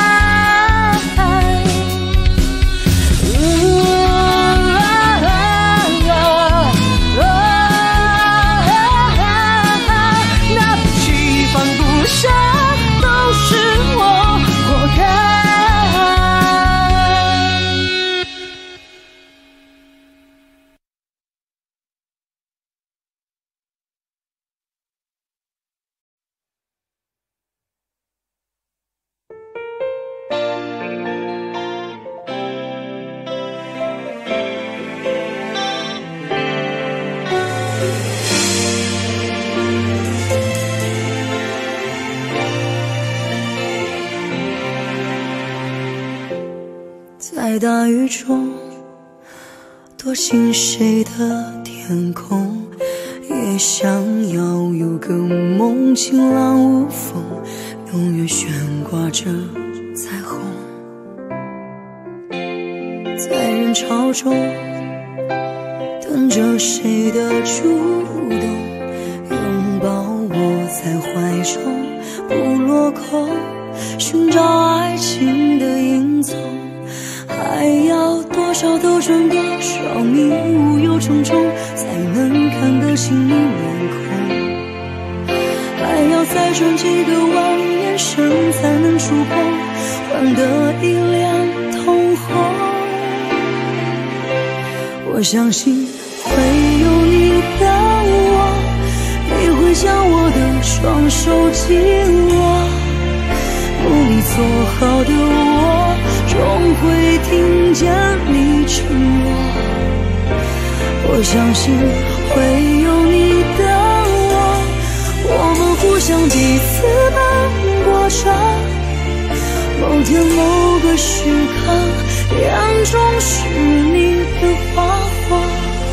I: 在大雨中躲进谁的天空，也想要有个梦，晴朗无风，永远悬挂着彩虹。在人潮中等着谁的主动，拥抱我在怀中不落空，寻找爱情的影踪，还要多少兜转多少迷雾又重重，才能看得清你面孔，还要再转几个弯，眼神才能触碰，换得一脸通红。我相信会有你的我，你会将我的双手紧握，努力做好的我，终会听见你承诺。我相信会有你的我们互相彼此奔波着，某天某个时刻，眼中是你的花火。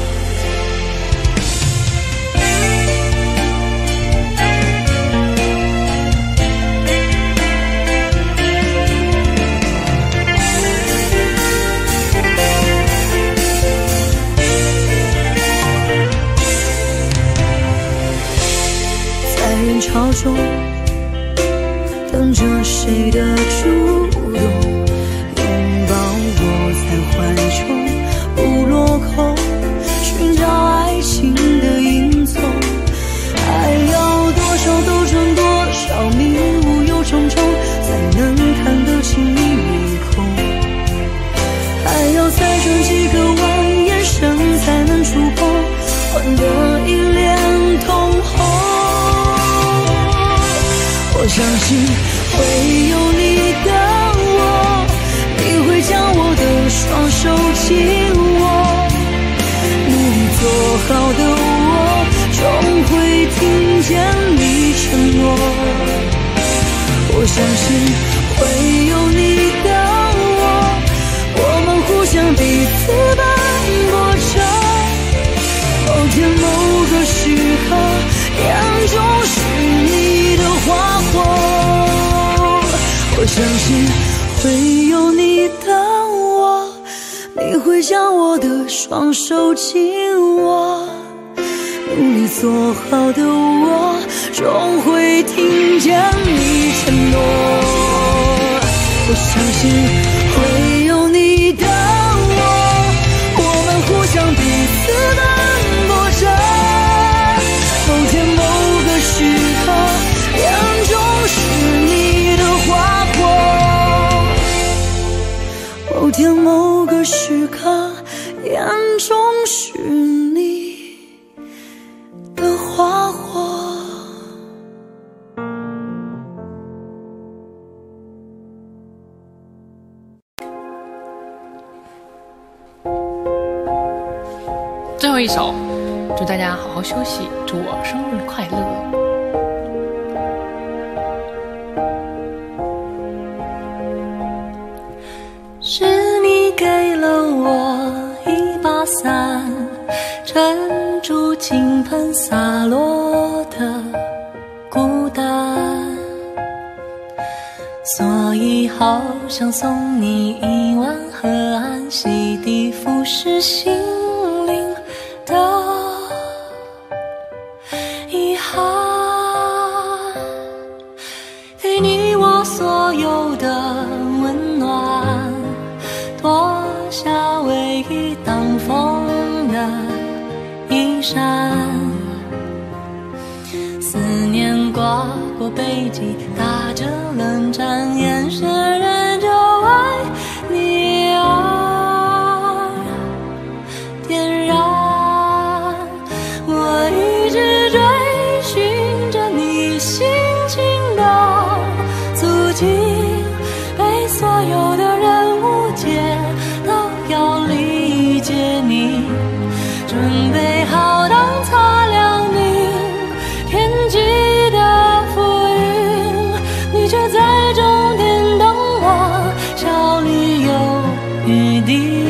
I: 人潮中等着谁的主动，拥抱我在怀中不落空，寻找爱情的影踪，还要多少兜转多少迷雾又重重，才能看得清你面孔，还要再转几个弯，眼神才能触碰，换得一脸通红。我相信会有你的我，你会将我的双手紧握，努力做好的我，终会听见你承诺。我相信会有你的我们互相彼此奔波着，某天某个时刻，眼中是你的花火。我相信会有你的我，你会将我的双手紧握，努力做好的我，终会听见你承诺。我相信会有你的我们互相彼此奔波着，某天某天某个时刻，眼中是你的花火。
J: 最后一首，祝大家好好休息，祝我生日快乐。
I: 是你给了我一把伞，撑住倾盆洒落的孤单，所以好想送你一碗河岸，洗涤腐蚀心灵的遗憾，给你我所有的温暖，脱下唯一挡风的衣衫，思念刮过背脊，打着冷战，眼神人就为你而点燃。我一直追寻着你心情的足迹，被所有的人误解，都要理解你，准备好当擦亮你天际的浮云，你却在终点等我，笑里有余地。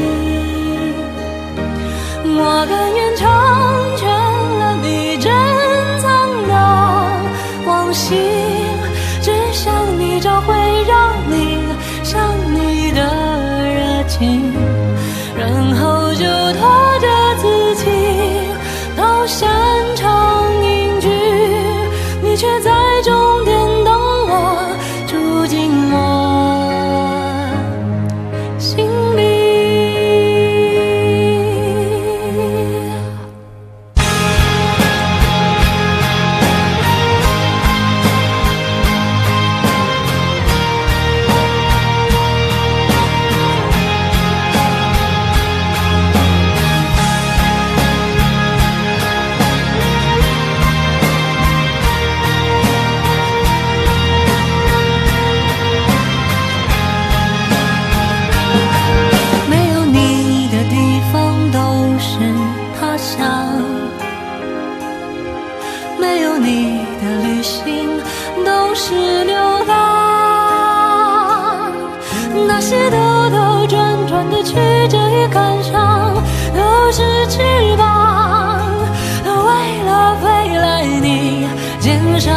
I: 我甘愿成全了你珍藏的往昔，只想你找回让你想你的热情，然后就拖着自己到山场隐居，你却在终点等我，住进我心里。没有你的地方都是他乡，没有你的旅行都是流浪，那些兜兜转转的曲折与感伤，都是翅膀，为了飞来你肩上。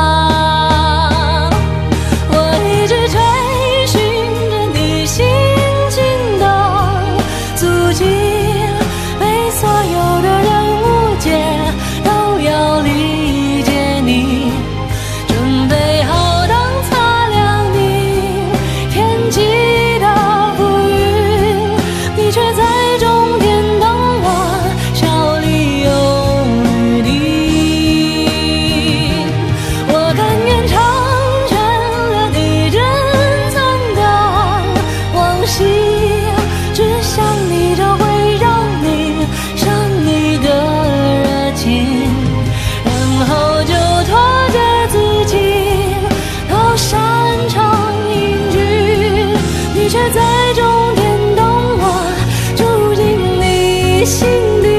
I: 我一直追寻着你心情的足迹，被所有的人误解，都要理解你，准备好当擦亮你天际的浮云，你却在终点等我，笑里有余地。我甘愿成全了你珍藏的往昔，只想你找回让你想你的热情，然后就拖着自己到山场隐居，你却在终点等我，住进你心里。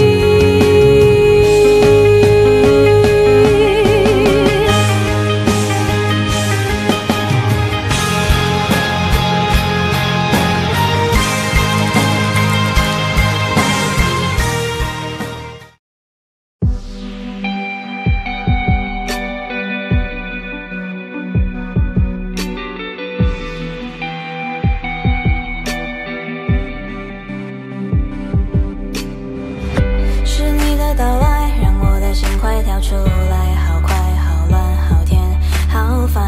I: 是你的到来，让我的心快跳出来，好快，好乱，好甜，好烦。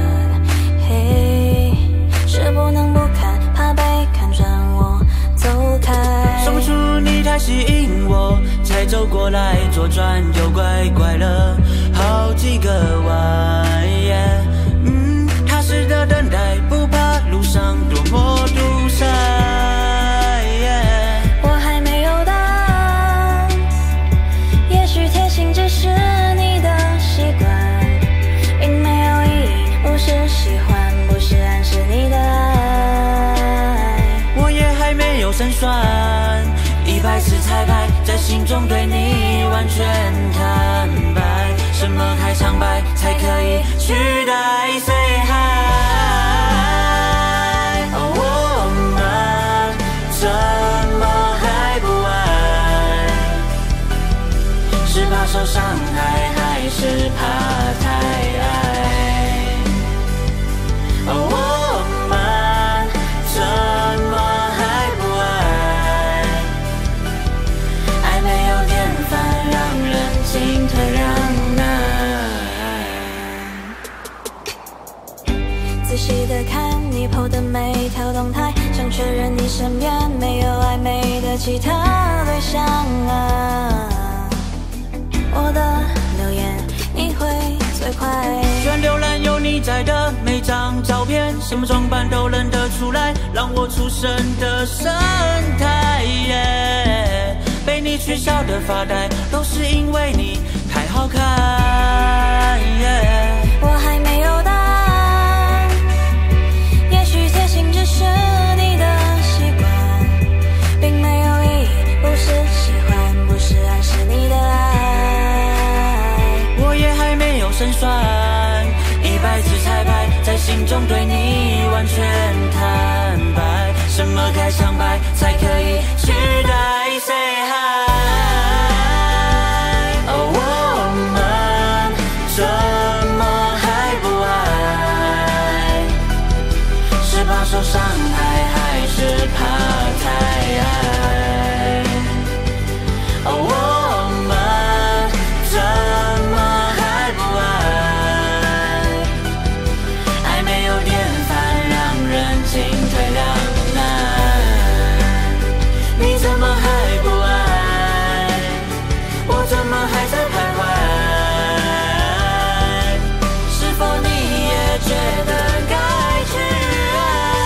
I: 嘿，是不能不看，怕被看穿，我走开。
K: 说不出你太吸引我，才走过来，左转就拐拐了好几个弯。踏实的等待，不怕路上多么堵塞。 胜算，100次彩排，在心中对你完全坦白。什么开场白才可以取代 Say Hi？ 我们怎么还不爱？是怕受伤害，还是怕太爱？我们怎么还不爱？爱没有典范，让人进退两难。
D: 仔细地看你 PO 的每一条动态，想确认你身边没有暧昧的其他对象啊。我的留言你会最快，
K: 喜欢浏览有你在的每张照片，什么装扮都认得出来，让我出生的生态。被你取笑的发呆，都是因为你太好看。
D: 我还没有答案，也许贴心只是你的习惯，并没有意义，不是喜欢，不是暗示你的爱。
K: 我也还没有胜算，100次彩排，在心中对你完全坦白。什么开场白才可以取代 Say Hi？ 我们怎么还不爱？是怕受伤害，还是怕太爱？我们怎么还不爱？爱没有典范，让人进退两难。你怎么还不爱？我怎么还在徘徊？是否你也觉得该去爱？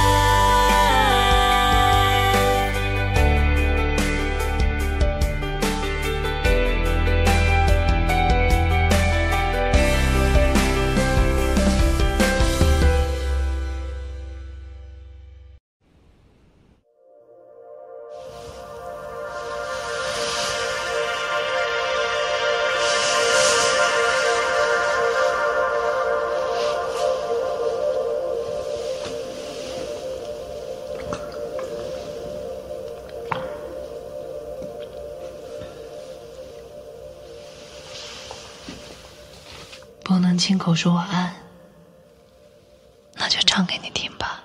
L: 不能亲口说晚安，那就唱给你听吧。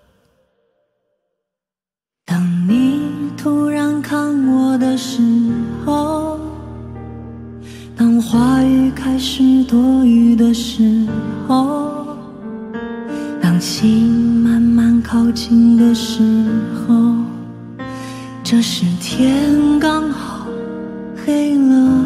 I: 当你突然看我的时候，当话语开始多余的时候，当心慢慢靠近的时候，这时天刚好黑了。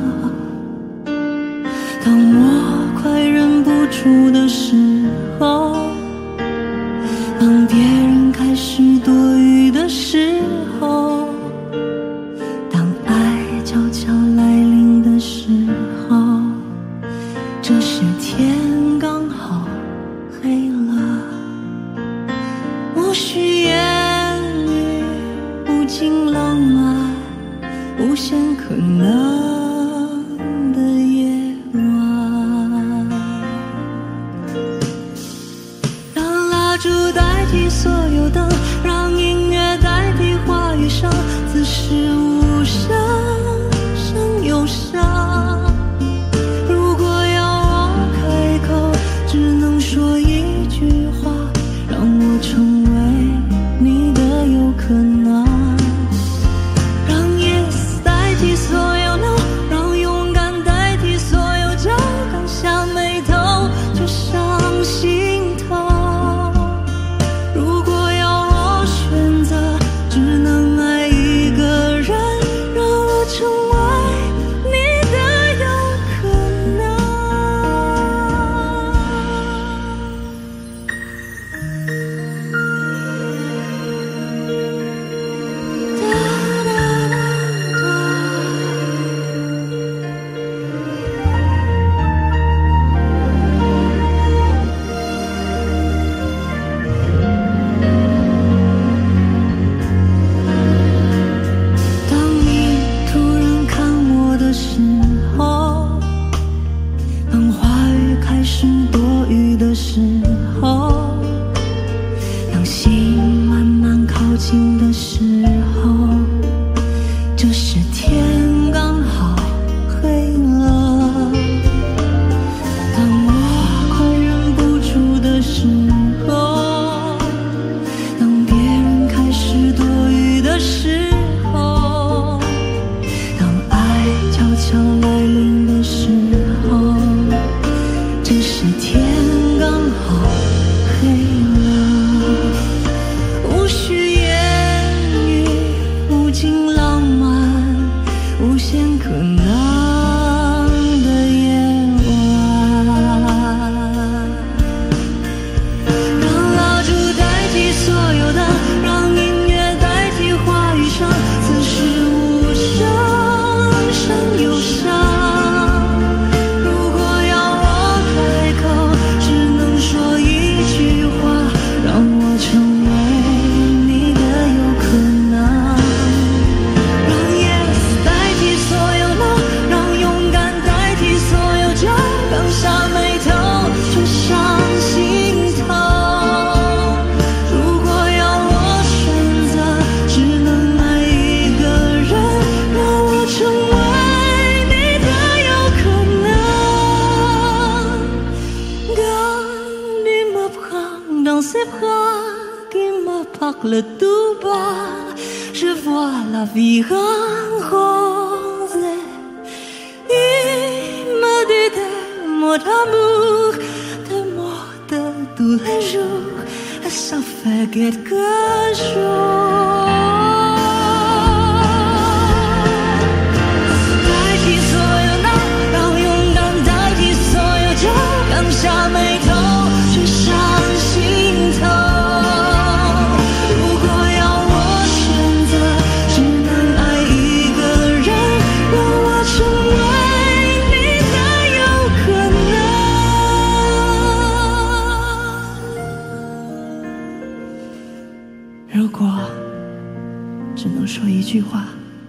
I: 当我快忍不住的时候，当别人开始多余的时候，当爱悄悄来临的时候，这时天刚好黑了。无需言语，不尽浪漫，无限可能的夜晚。让蜡烛代替所有灯，让音乐代替话语声，此时无声胜忧伤。如果要我开口，只能说一句话，让我成为你的有可能。让 yes 代替所有 no， 让勇敢代替所有就刚下眉头，却上心头。如果要我选择，只能爱一个人。 始多余的时候，当心慢慢靠近的时候，这时天刚好黑了。当我快忍不住的时候，当别人开始多余的时候，当爱悄悄来临的时候，这时天刚好黑了。无需言语，无尽浪漫，无限可能的夜晚。让蜡烛代替所有的，让音乐代替话语声，此时无声胜忧伤。如果要我开口，只能说一句话，让我成为你的有可能。让 yes 代替所有 no， 让勇敢代替所有就放下眉头，这伤心痛。如果要我选择，只能爱一个人，让我成为你的有可能。Quand il me prend dans ses bras, qu'il me parle tout bas, je vois la vie en rose. Il me dit des mots d'amour, des mots de tous les jours, et ça fait quelque chose. 代替所有那，让勇敢代替所有就放下眉头，这伤心痛。如果要我选择，只能爱一个人，让我成为你的有可能。如果只能说一句话，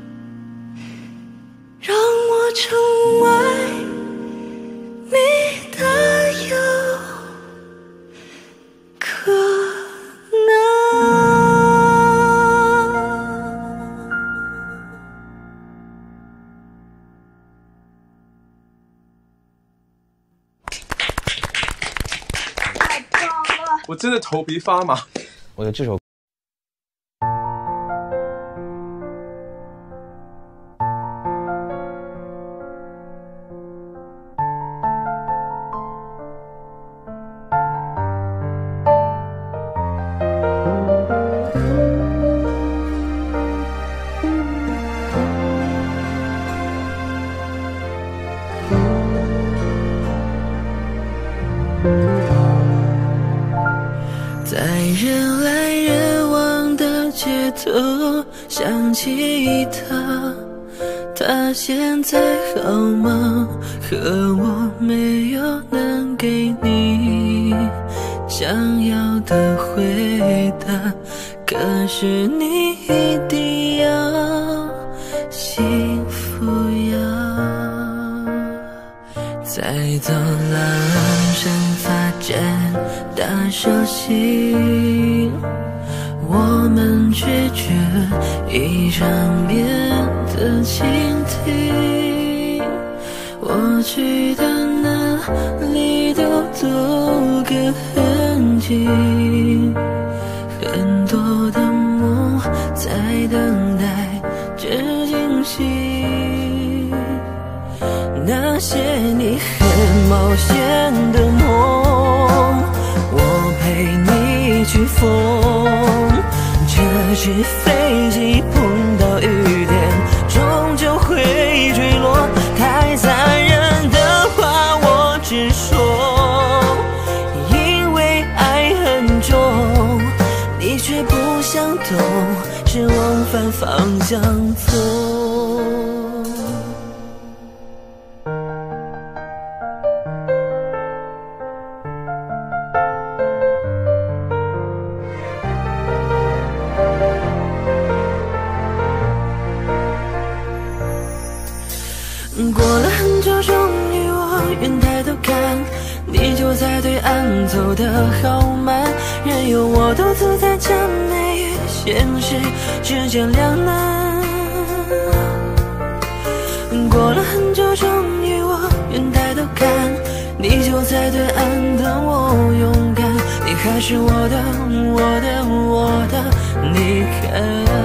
I: 让我成为你的有可能。
M: 我真的头皮发麻。
N: 我觉得这首
C: 在人来人往的街头想起他，他现在好吗？可我没有能给你想要的回答，可是你一定要幸福呀。在走廊上发展大手心，我们拒绝一场面的倾听，我去的哪里都多个痕迹，很多的梦在等待着惊喜，那些你很冒险的梦，我陪你去疯。这只飞机碰到雨点，终究会坠落。太残忍的话我只说，因为爱很重，你却不想懂，是往反方向走。过了很久，终于我愿抬头看，你间走得好慢，任由我独自在假寐与现实之间两难。过了很久，终于我愿抬头看，你就在对岸等我勇敢，你还是我的，你看，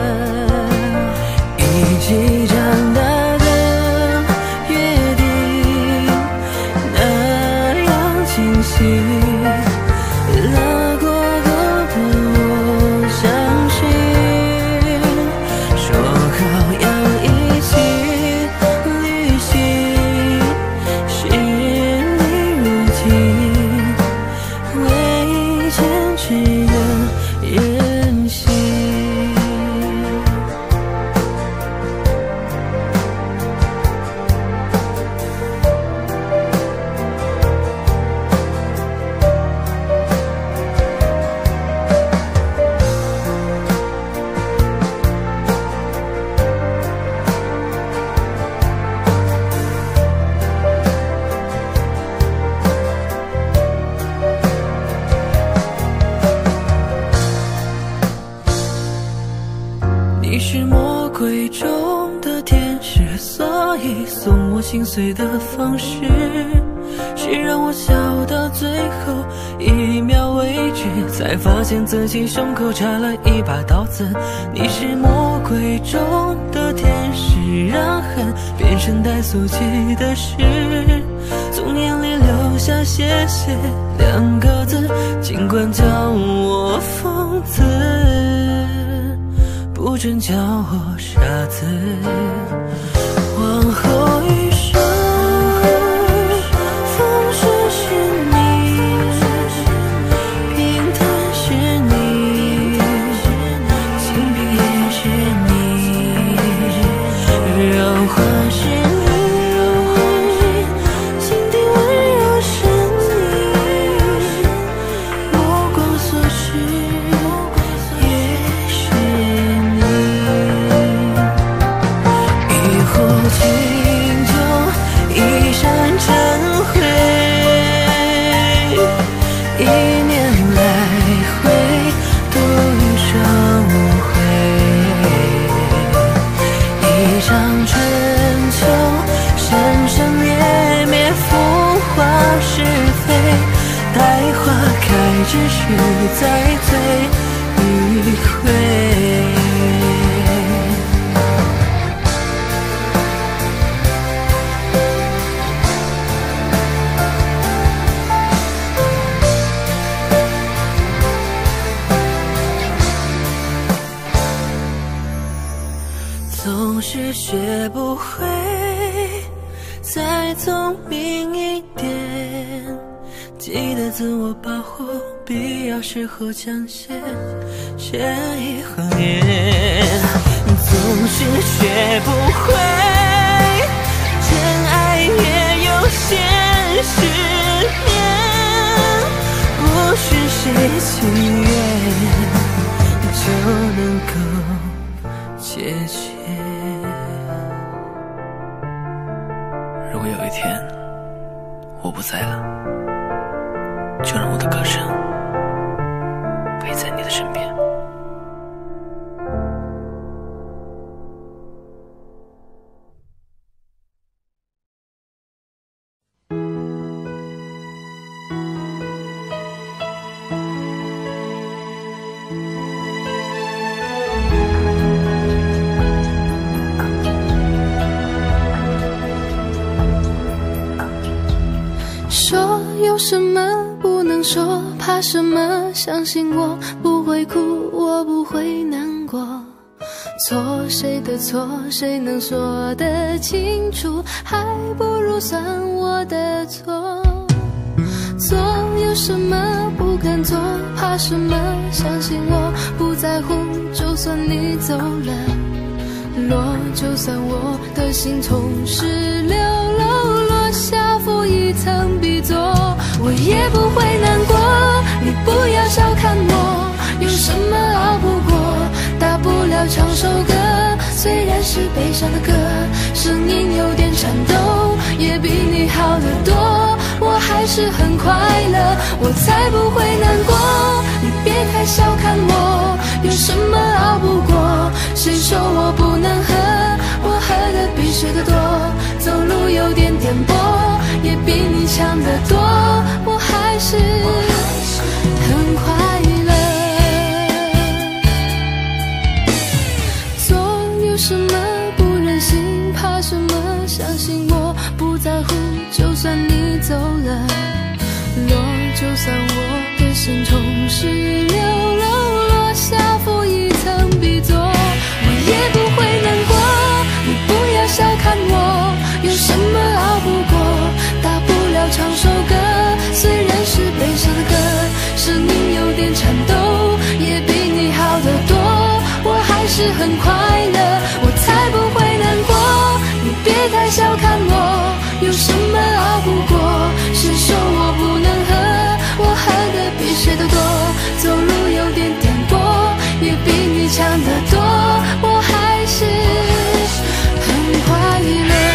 C: 一起长大的约定那样清晰，拉过河的我相信，说好要一起旅行，是你如今未坚持的任性。你是魔鬼中的天使，所以送我心碎的方式是让我笑到最后一秒为止，才发现自己胸口插了一把刀子。你是魔鬼中的天使，让恨变成带俗气的事，从眼里流下谢谢两个字，尽管叫我疯子，不准叫我傻子。往后余生，风霜是你，平淡是你，清贫也是你，让花是你，心底温柔是你，目光所视也是你。一壶清酒，一山尘灰，一年来回，度余生无悔。一场春秋，生生灭灭，浮华是非，待花开之时，再醉一回。总是学不会再聪明一点，记得自我保护，必要时候讲些义和言。总是学不会真爱也有现实面，不是谁情愿就能够解决。如果有一天我不在了，就让我的歌声陪在你的身边。
A: 说有什么不能说，怕什么？相信我不会哭，我不会难过。错谁的错，谁能说得清楚？还不如算我的错。做有什么不敢做，怕什么？相信我不在乎，就算你走了，落就算我的心从石榴楼落下负一层笔作，我也不会难过。你不要小看我，有什么熬不过，大不了唱首歌，虽然是悲伤的歌，声音有点颤抖，也比你好得多。我还是是很快乐，我才不会难过。你别太小看我，有什么熬不过？谁说我不能喝？我喝的比谁的多，走路有点颠簸，也比你强得多，我还是很快乐。总有什么不忍心，怕什么，相信我不在乎，就算你走了，落就算我的心从十六楼落下负一层壁座，我也不会难过。你不要小看我，有什么熬不过？大不了唱首歌，虽然是悲伤的歌，声音有点颤抖，也比你好得多，我还是很快乐，我才不会难过。你别太小看我，有什么熬不过？谁说我不能喝？我喝的比谁都多，走路有点颠簸，也比你强得多，我还是很快乐。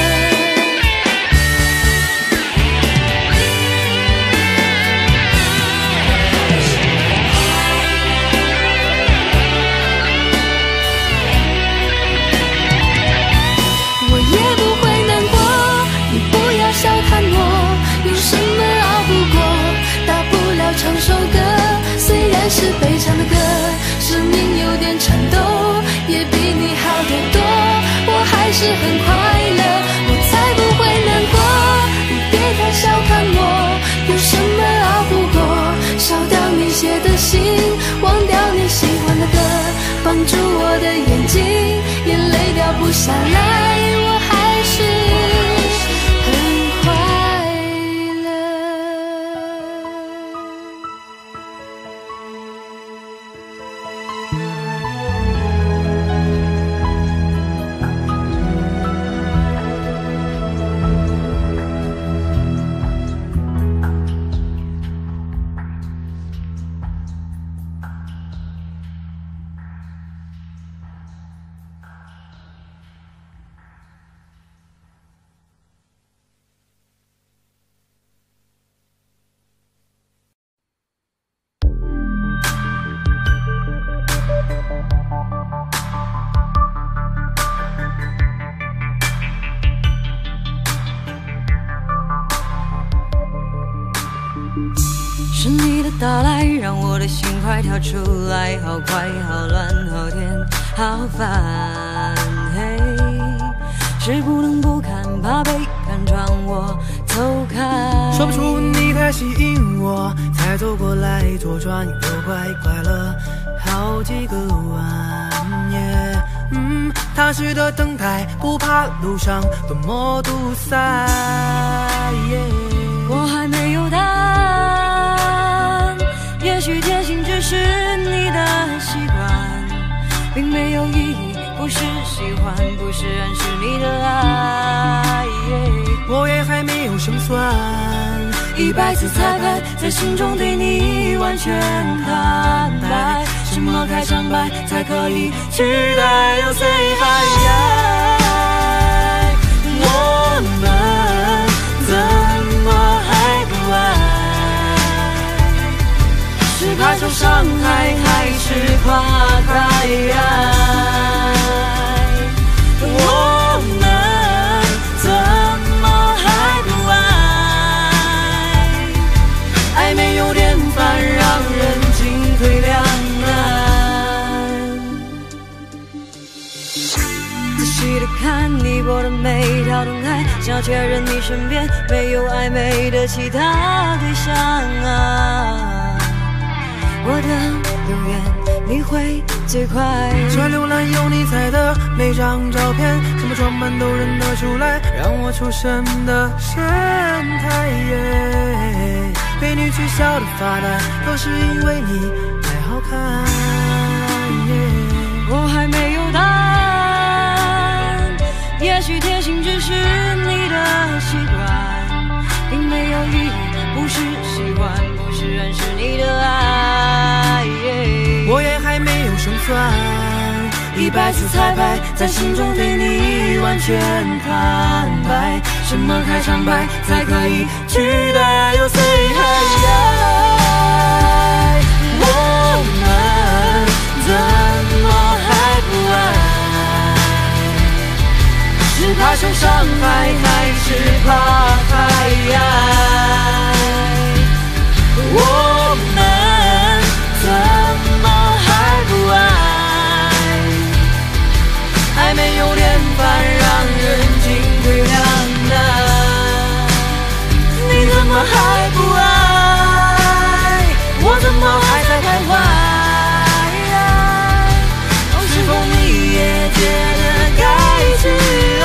A: 我也不会难过，你不要小看我，有什么熬不过？大不了唱首歌，虽然是悲伤的歌，声音有点颤抖，也比你好得多，我还是很快乐，我才不会难过。你别太小看我，有什么熬不过？烧掉你写的信，忘掉你喜欢的歌，绑住我的眼睛，眼泪掉不下来，我还是很快乐。
I: 是你的到来，让我的心快跳出来，好快好乱好甜好烦，嘿，是不能不看，怕被看穿我偷看。
N: 说不出你太吸引我，才走过来左转右拐，拐了好几个弯耶。踏实的等待，不怕路上多么堵塞耶。
I: 我还没有答案，也许天性只是你的习惯，并没有意义，不是喜欢，不是暗示你的爱。
N: 我也还没有胜算
I: ，100次彩排，在心中对你完全坦白。什么开场白才可以取代要 say hi？ 我们怎么还不爱？是怕受伤害，还是怕太爱？我们怎么还不爱？爱没有典范，让人进退两难。仔细的看你我的每条动态，想要确认你身边没有暧昧的其他对象啊。我的留言你会最快，
N: 喜欢浏览有你在的每张照片，什么装扮都认得出来，让我出神的神态耶。被你取笑的发呆，都是因为你太好看耶。
I: 我还没有答案，也许天性只是你的习惯，并没有意义，不是喜欢，不是暗示你的爱。
N: 我也还没有胜算
K: 一百次彩排，在心中对你完全坦白。什么开场白才可以取代 You say hi？ 我们怎么还不爱？是怕受伤害，还是怕太爱？我们怎么还不爱？爱没有连环，让人进退两难。你怎么还不爱？我怎么还在徘徊？是否你也觉得该去爱？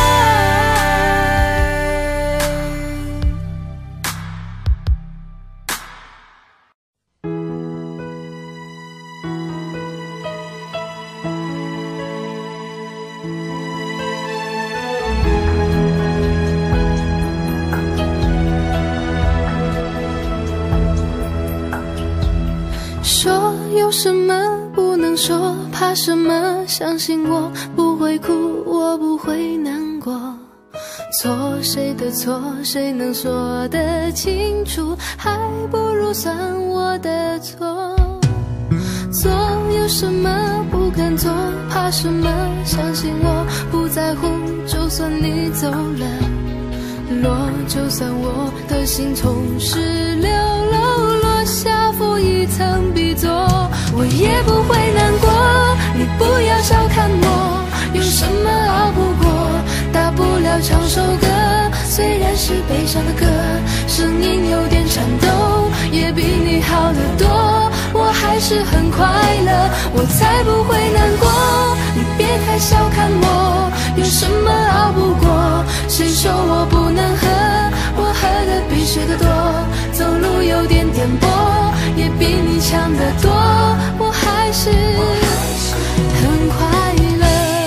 A: 说有什么不能说，怕什么？相信我不会哭，我不会难过。错谁的错，谁能说得清楚？还不如算我的错。做有什么不敢做，怕什么？相信我不在乎，就算你走了，落就算我的心从16楼落下负一层 B 座，我也不会难过。你不要小看我，有什么熬不过？大不了唱首歌，虽然是悲伤的歌，声音有点颤抖，也比你好得多。我还是很快乐，我才不会难过。你别太小看我，有什么熬不过？谁说我不能喝？我喝的比谁的多，走路有点颠簸，也比你强得多。我还是很快乐。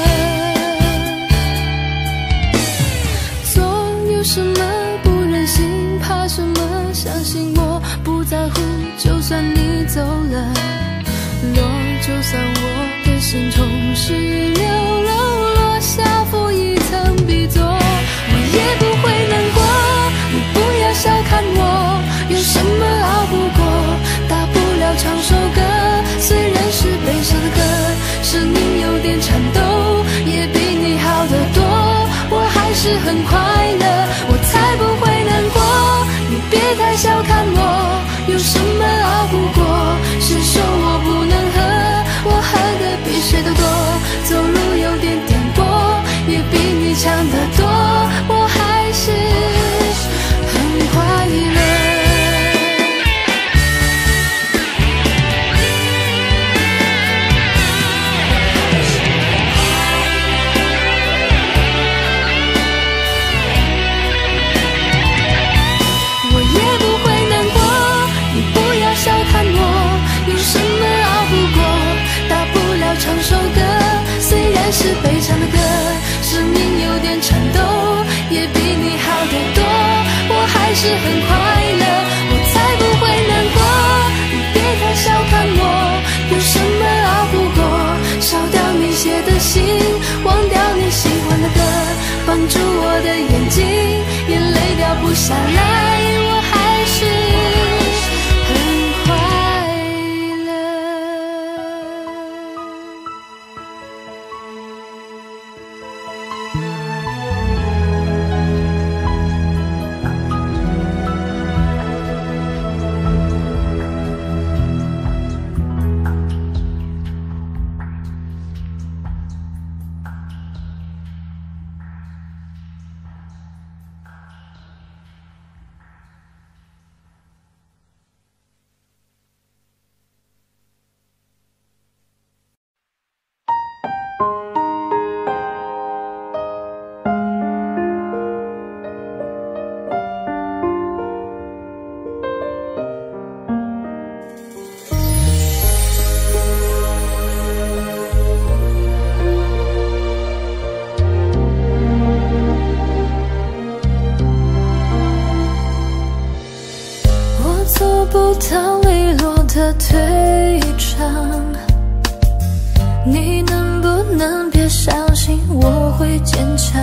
A: 做有什么不忍心，怕什么？相信我不在乎，就算你走了，落就算我的心从16楼落下负一层 B 座，我也不会难过。你不要小看我，有什么熬不过？大不了唱首歌，虽然是悲伤的歌，声音有点颤抖，也比你好得多。我还是很快乐，我才不会难过。你别太小看我，有什么熬不过？谁说我不能喝？我喝的比谁都多，走路有点颠簸，也比你强得多。我还是很快乐。我也不会难过，你不要小看我，有什么熬不过？大不了唱首歌，虽然是悲伤的歌，声音有点颤抖，也比你好得多。我还是很快乐，我才不会难过。你别太小看我，有什么熬不过？烧掉你写的信，忘掉你喜欢的歌，绑住我的眼睛，眼泪掉不下来。我还是很快乐。做不到利落的退场，
D: 你能不能别相信我会坚强？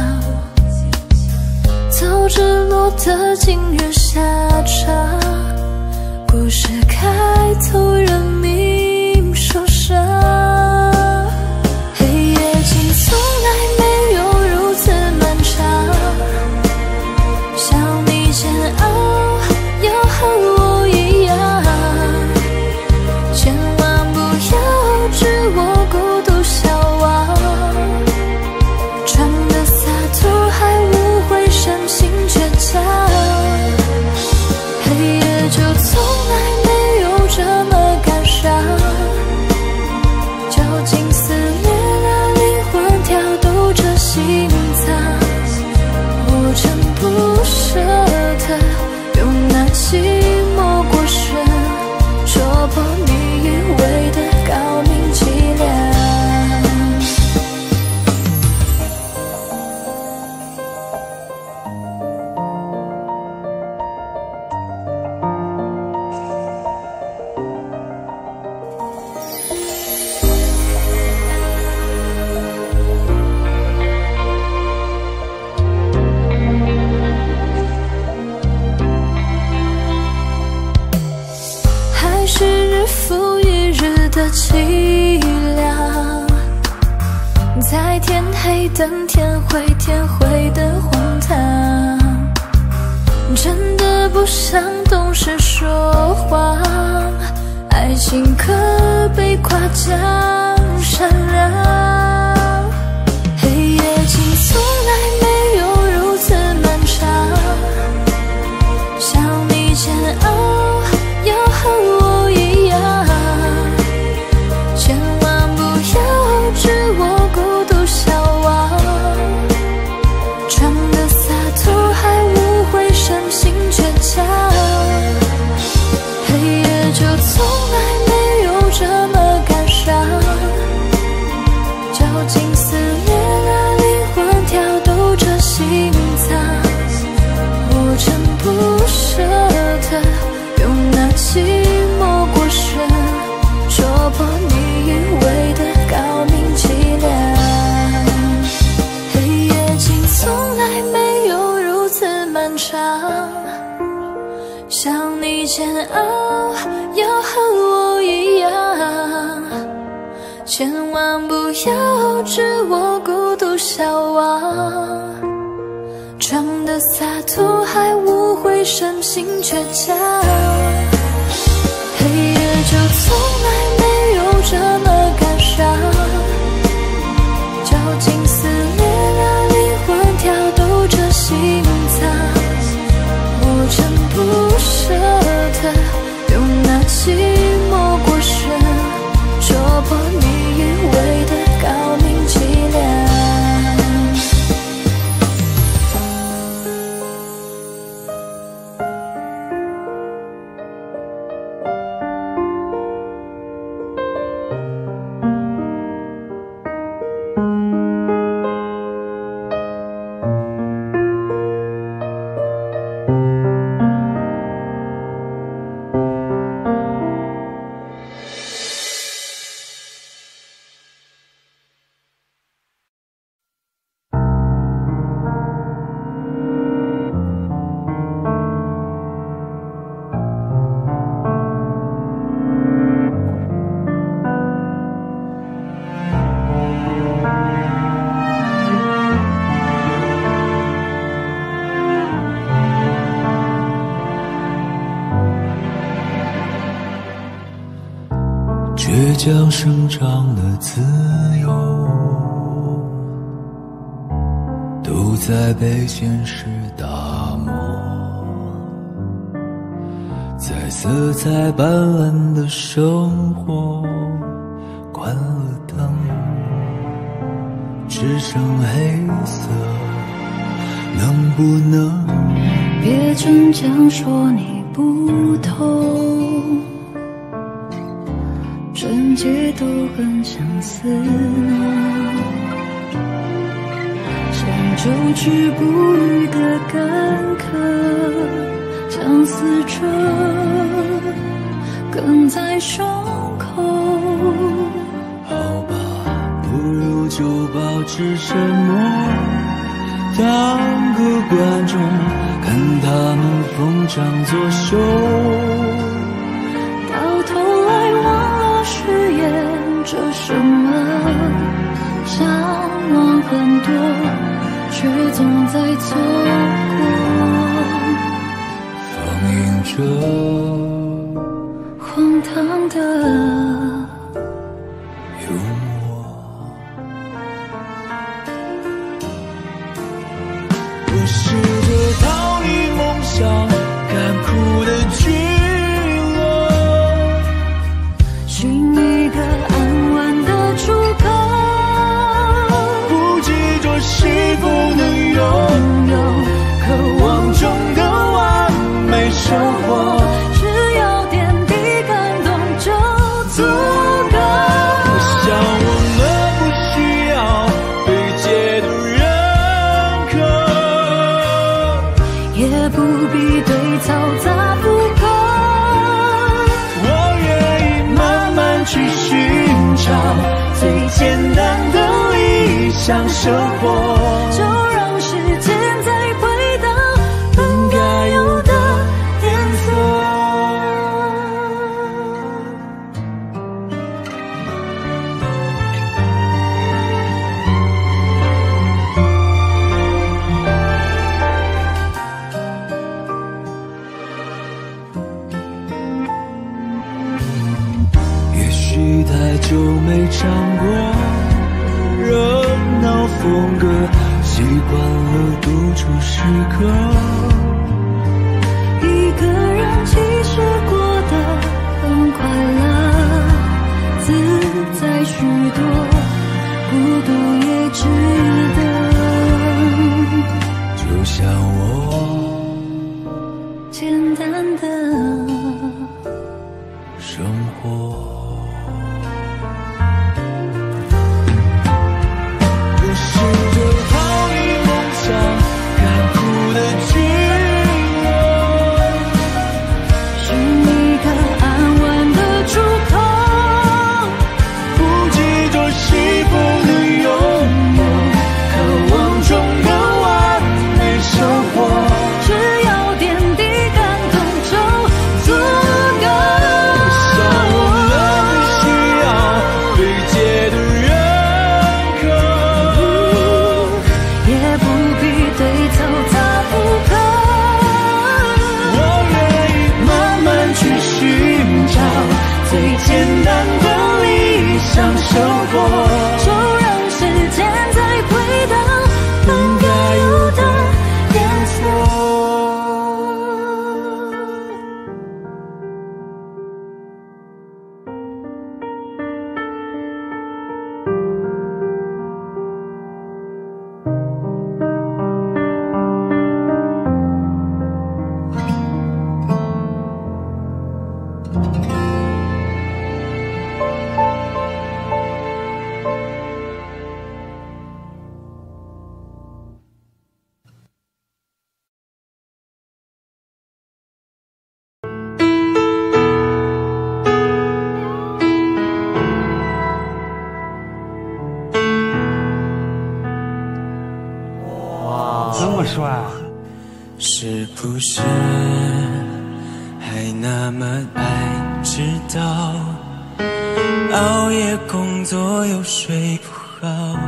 D: 早知落得今日下场，故事开头人命受伤。黑夜竟从来没有如此漫长，想你煎熬要和我一样，千万不要置我孤独消亡，装的洒脱还无悔深情倔强，黑夜就从来没有这么感伤，绞尽撕裂了灵魂，跳动着心脏，我真不舍得用那寂寞过深戳破你以为的高明伎俩。还是日复一日的凄凉，在天黑等天灰，天灰的荒唐，真的不想懂事说谎，爱情可被夸奖善良，黑夜竟从来没有如此漫长，想你煎熬要和我一样，千万不要置我孤独消亡，装的洒脱还无悔深情倔强，黑夜就从来没有这么感伤，绞尽撕裂了灵魂，跳动着心脏，我真不舍得用那寂寞过深戳破你以为的高明伎俩，黑夜竟从来没有如此漫长，想你煎熬要和我一样，千万不要置我孤独消亡，装的洒脱还无悔深情倔强，黑夜就从来没有这么感伤，绞尽撕裂了灵魂，跳动着心脏，我真不舍得用那寂寞过深戳破你以为的高明伎俩。
O: 倔强生长的自由，都在被现实打磨，在色彩斑斓的生活，关了灯，只剩黑色，能不能
D: 别逞强说你不懂，纯洁都很相似呢，像久治不愈的干渴，相思着梗在胸口。
O: 好吧， 就保持沉默，当个观众，看他们逢场作秀。
D: 到头来忘了誓言着什么，向往很多，却总在错过。
O: 放映着
D: 荒唐的
O: 我试着逃离梦想干枯的聚落，
D: 寻一个安稳的出口，
O: 不执着是否能拥有渴望中的完美生活，
D: 只要点滴感动就足够。
O: 我想我们不需要被解读
D: 也不必对嘈杂不够，
O: 我愿意慢慢去寻找最简单的理想生活，
D: 就让时间再回到本该有的颜色。
O: 太久没唱过热闹风格，习惯了独处时刻，
D: 一个人其实过得很快乐，自在许多，孤独也值得。
O: 就像我
D: 简单的
O: 生活。试着逃离梦想干枯的聚落，
D: 寻一个安稳的出口，
O: 不执着是否能拥有渴望中的完美生活，
D: 只要点滴感动就足够。
O: 像我们不需要被解读
D: 也不必对嘈杂不可，
O: 我愿意慢慢去寻找最简单的理想生活，
D: 就让时间再回到本该有的颜色。
G: 这么帅，
E: 是不是还那么爱知道熬夜工作又睡不好，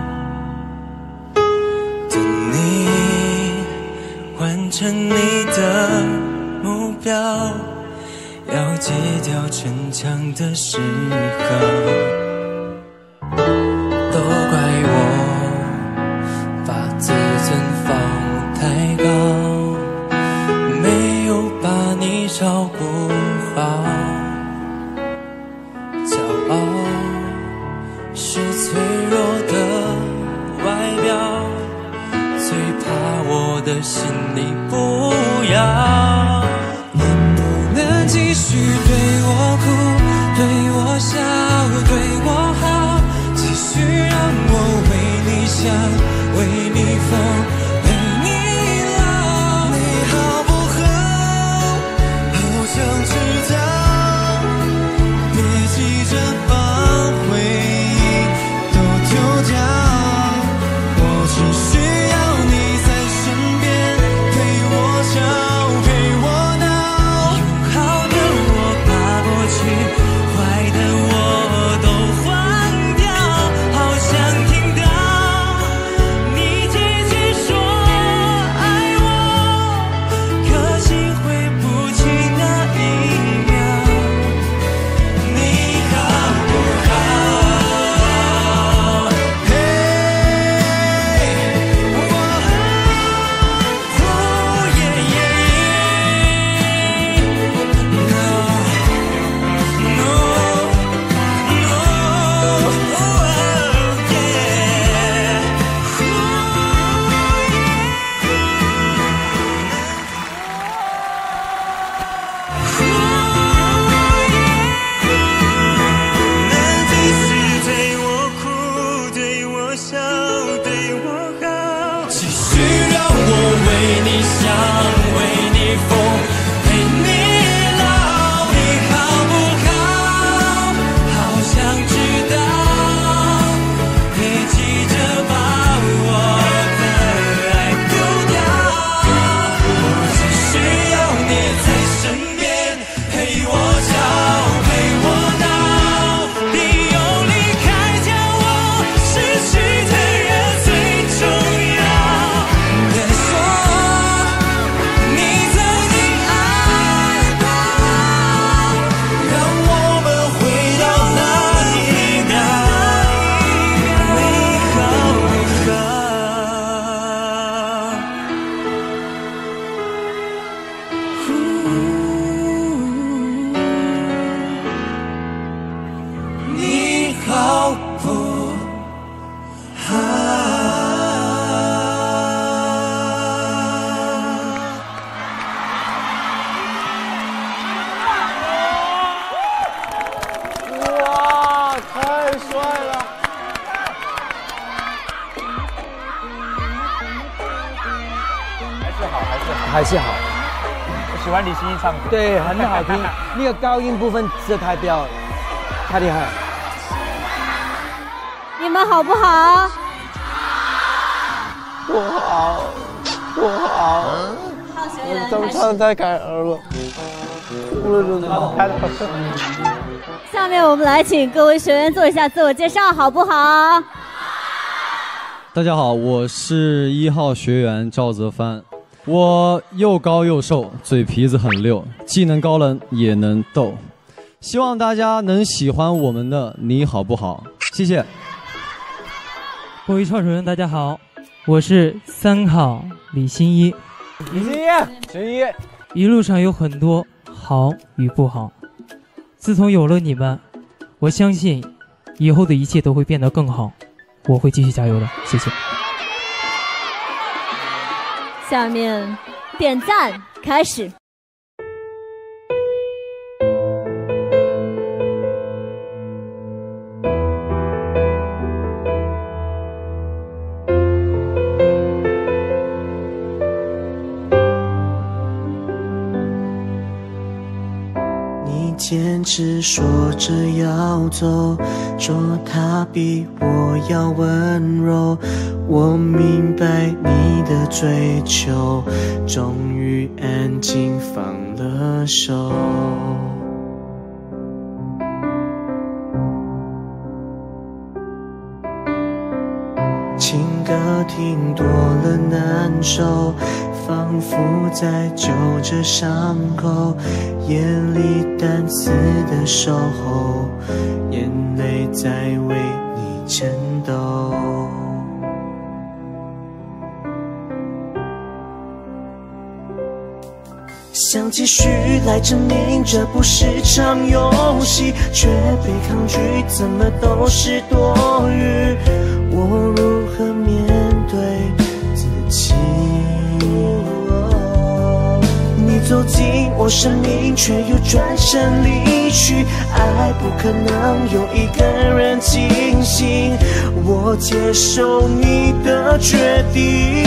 E: 等你完成你的目标，要戒掉逞强的时候，都怪我把自尊放太高，没有把你照顾好。骄傲是脆弱的外表，最怕我的心里不要。能不能继续对我哭，对我笑，对我好，继续让我为你想，为你疯。别急着把回忆都丢掉。
K: 坏的我都换掉，好想听到你继续说爱我，可惜回不去那一秒。你好不好？嘿，
P: 还是好。
Q: 我喜欢李心怡唱歌，
P: 对，很好听。那个高音部分真的太标了，太厉害了。
D: 你们好不好？
R: 不好，不好。我唱太感人了，哭了真的。
D: 下面我们来请各位学员做一下自我介绍，好不好？
S: 大家好，我是1号学员赵泽帆。我又高又瘦，嘴皮子很溜，既能高冷也能逗。希望大家能喜欢我们的你好不好？谢谢。
T: 各位超主任，大家好，我是3号李心一。
Q: 李心一，
T: 一路上有很多好与不好，自从有了你们，我相信以后的一切都会变得更好，我会继续加油的，谢谢。
D: 下面点赞开始。
O: 你坚持说着要走，说他比我要温柔，我明白你的追求，终于安静放了手。情歌听多了难受，仿佛在揪着伤口，眼里淡丝的守候，眼泪在为你颤抖。想继续来证明这不是场游戏，却被抗拒，怎么都是多余。我如何面对自己？你走进我生命，却又转身离去。爱不可能有一个人清醒，我接受你的决定。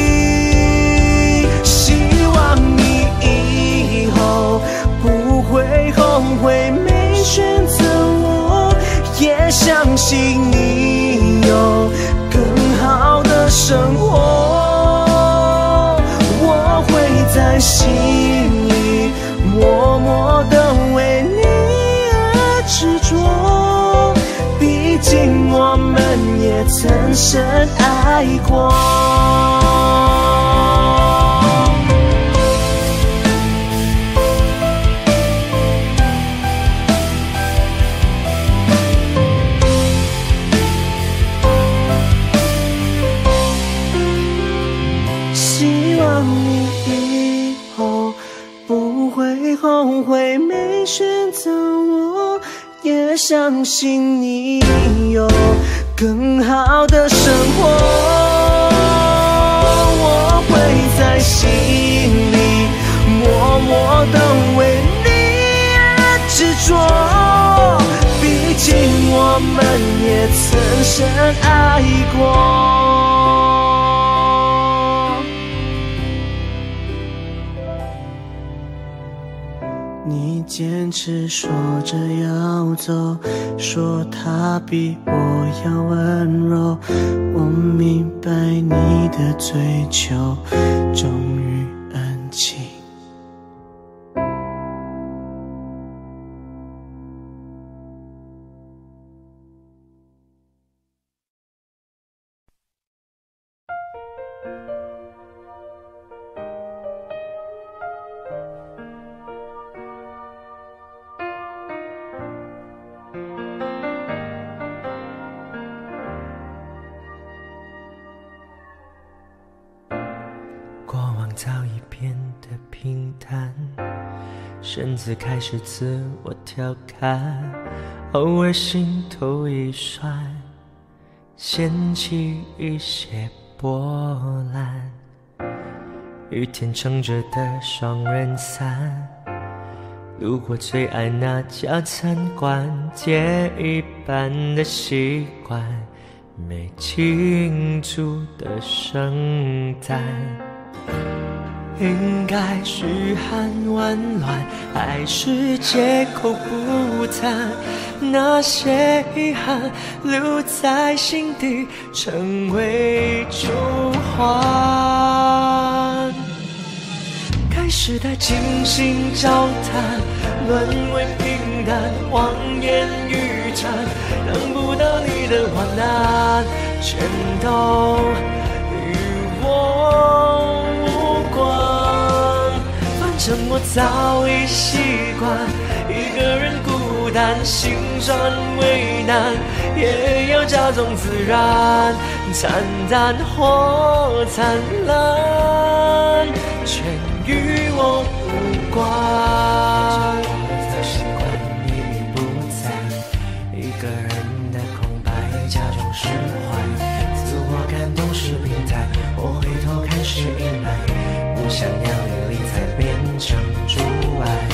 O: 希望你以后不会后悔没选择我，也相信你有更好的生活。我会在心里默默地为你竟我们也曾深爱过。希望你以后不会后悔没选择我，也相信你有更好的生活。我会在心里默默地为你而执着，毕竟我们也曾深爱过。你坚持说着要走，说他比我要温柔，我明白你的追求终于安静。
E: 过往早已变得平淡，甚至开始自我调侃，偶尔心头一酸，掀起一些波澜。雨天撑着的双人伞，路过最爱那家餐馆，借一半的习惯，没庆祝的圣诞。应该嘘寒问暖，还是借口不谈？那些遗憾留在心底，成为旧欢。开始的精心交谈，沦为平淡，谎言语缠，等不到你的晚安，全都与我无关。反正我早已习惯一个人孤单，心酸为难，也要假装自然，惨淡或灿烂，全与我无关。习惯你已不在，一个人的空白，假装释怀，自我感动是病态，我回头看是阴霾，不想要你离开变成阻碍。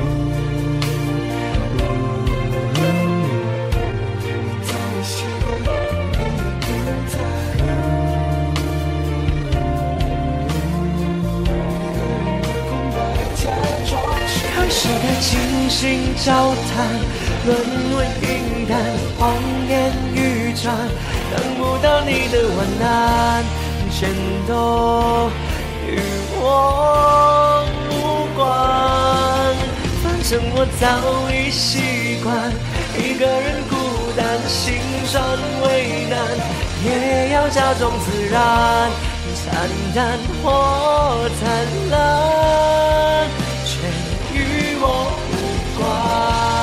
E: 开始的精心交谈，沦为平淡，谎言语传，等不到你的晚安，全都与我无关。反正我早已习惯一个人孤单，心酸为难，也要假装自然，惨淡或灿烂，全与我无关。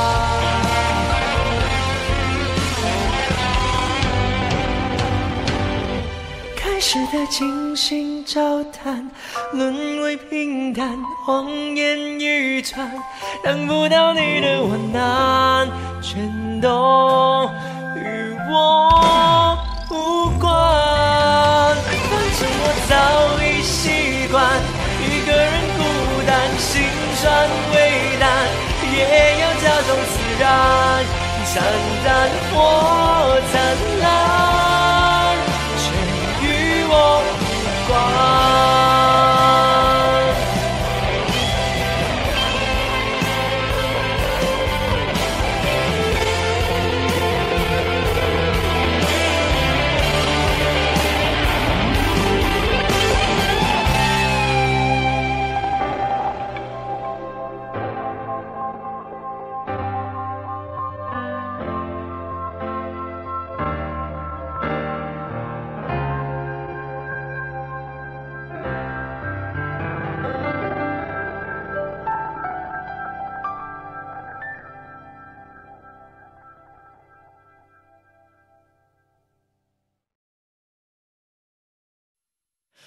E: 开始的精心交谈，沦为平淡，谎言语传，等不到你的晚安，全都与我无关。反正我早已习惯一个人孤单，心酸为难，也要假装自然，惨淡或灿烂，全与我无关。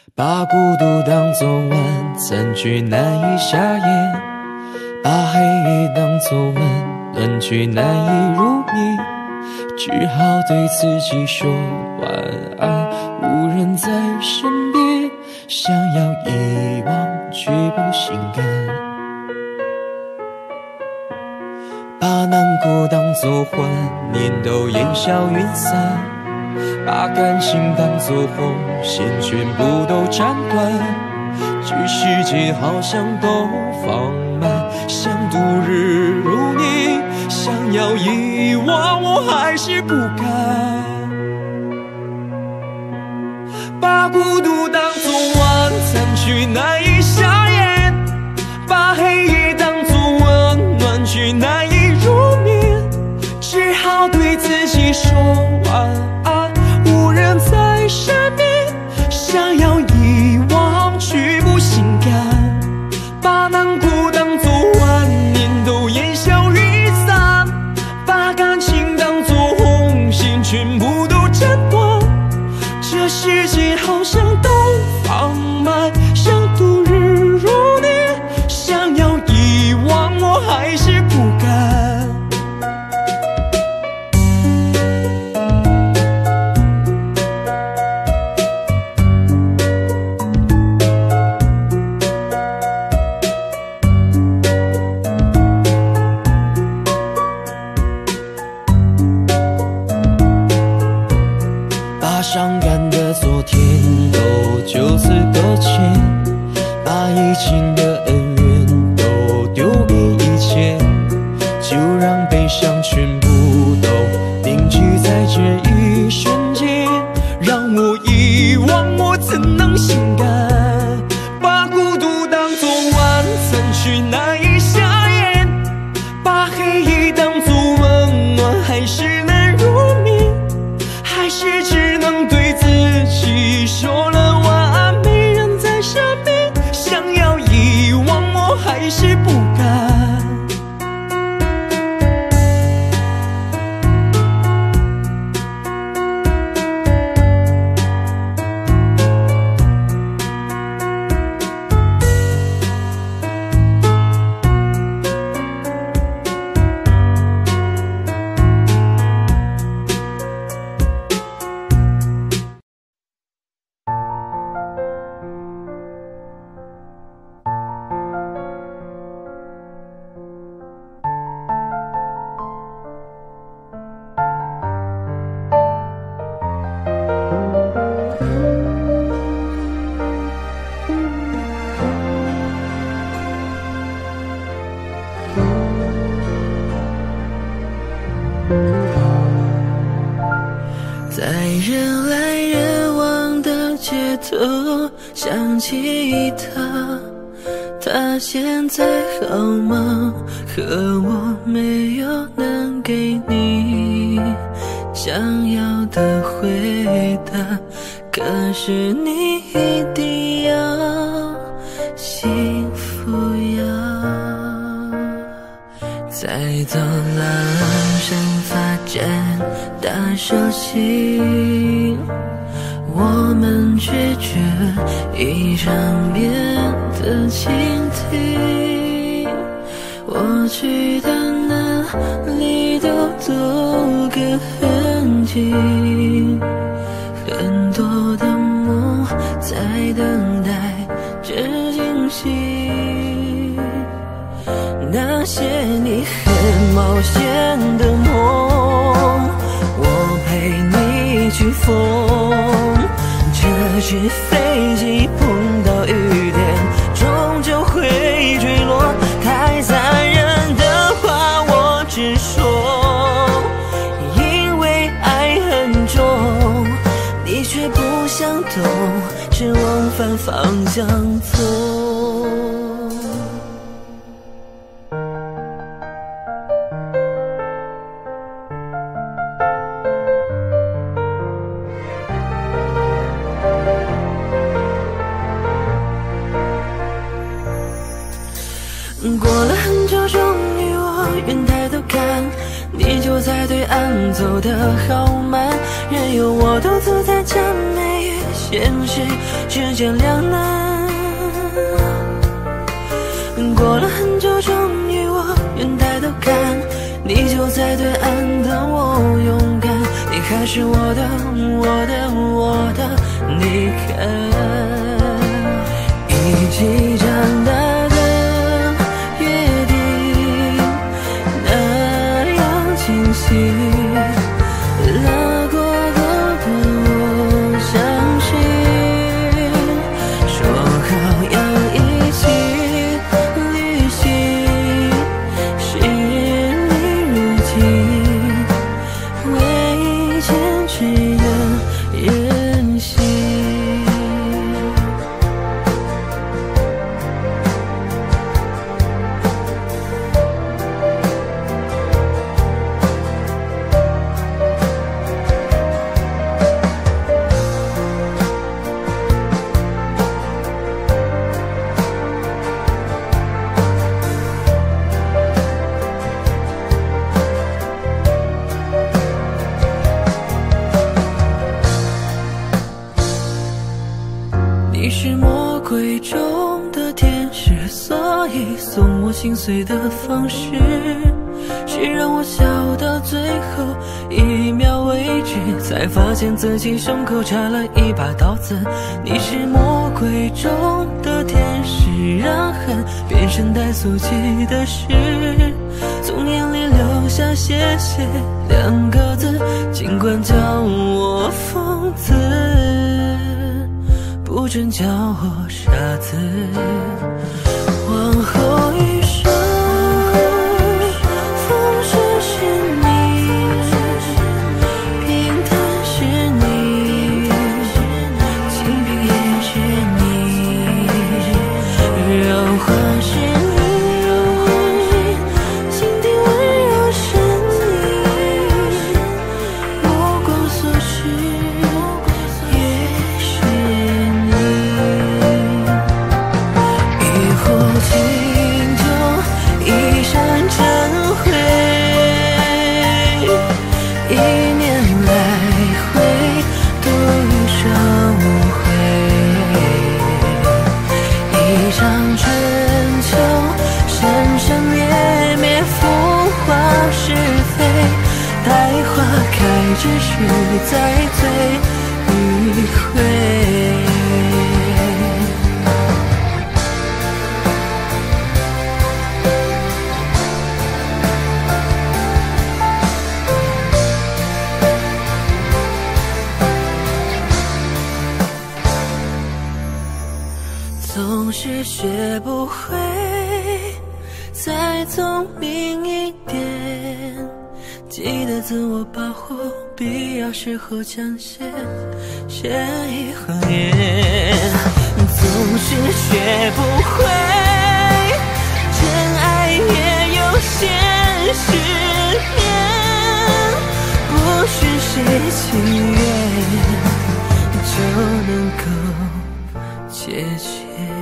E: 把孤独当作晚餐却难以下咽，把黑夜当作温暖却难以入眠，只好对自己说晚安，无人在身边，想要遗忘却不心甘，把难过当作怀念都烟消云散，把感情当作红线全部都斩断，这世界好像都放慢，想度日如年，想要遗忘我还是不敢，把孤独当作晚餐却难以下咽，把黑夜当作温暖却难以入眠，只好对自己说晚安，无人在身边，想要遗忘却不心甘，把难过当作万年都烟消云散，把感情当作红线全部都斩断，这世界好像都放慢，想度日如年，想要遗忘我还是不敢，把伤感的昨天都就此搁浅，把以前的恩怨都丢给以前，就让悲伤全部都凝聚在这一瞬间，让我遗忘我怎能心甘，把孤独当作晚餐却难以下咽，把黑夜当作温暖还是难入眠，还是只能对自己说了晚安，没人在身边，想要遗忘我还是不敢，
C: 在人来人往的街头想起他，他现在好吗？可我没有能给你想要的回答，可是你一定要幸福呀。在走廊上发展大手心，我们拒绝一场面的倾听，我去的哪里都多个痕迹，很多的梦在等待着惊喜，那些你很冒险的梦，我陪你去疯，这只飞机碰到雨点终究会坠落，太残忍的话我只说，因为爱很重，你却不想懂，只往反方向走。过了很久，终于我愿抬头看，你就在对岸走得好慢，任由我独自在这美与任谁之间两难。过了很久，终于我愿抬头看，你就在对岸等我勇敢。你还是我的，你看，一起长大的约定那样清晰，拉过河的我相信，说好要一起旅行，是你如今为坚持的任性。你是魔鬼中的天使，所以送我心碎的方式是让我笑到最后一秒为止，才发现自己胸口插了一把刀子。你是魔鬼中的天使，让恨变成带俗气的事，从眼里流下谢谢两个字，尽管叫我疯子，不准叫我傻子。往后余生，风声是你，平淡是你，清贫也是你，柔化是你，心底温柔是你，目光所视也是你。一壶清酒，一山尘灰，一年来回，多少误会。一场春秋，生生灭灭，浮华是非，待花开之时，再醉一回。总是学不会再聪明一点，记得自我保护，必要时候讲些义和言。总是学不会真爱也有现实面，不是谁情愿就能够解决。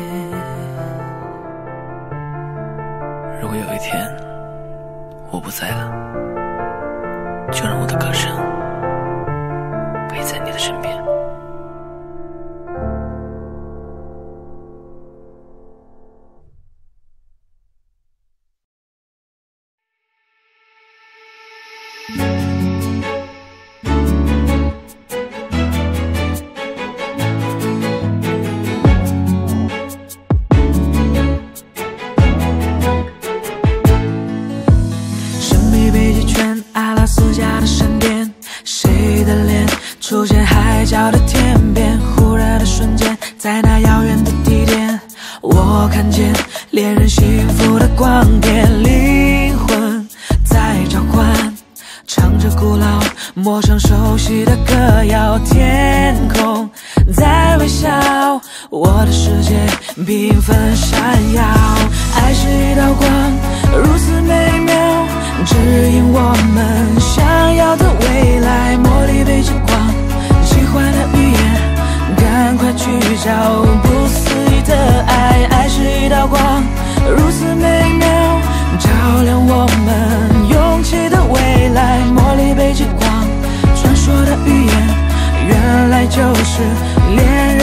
C: 如果有一天我不在了，就让我的歌声陪在你的身边。
N: 神秘北极圈，阿拉斯加的闪电，谁的脸出现海角的天边？忽然的瞬间，在那遥远的地点，我看见恋人幸福的光点，灵魂在召唤，唱着古老陌生熟悉的歌谣，天空在微笑，我的世界缤纷闪耀。爱是一道光，如此美妙，指引我们想要的未来。茉莉北极光，喜欢的语言，赶快去找不思议的爱。爱是一道光，如此美妙，照亮我们勇气的未来。茉莉北极光，传说的语言，原来就是恋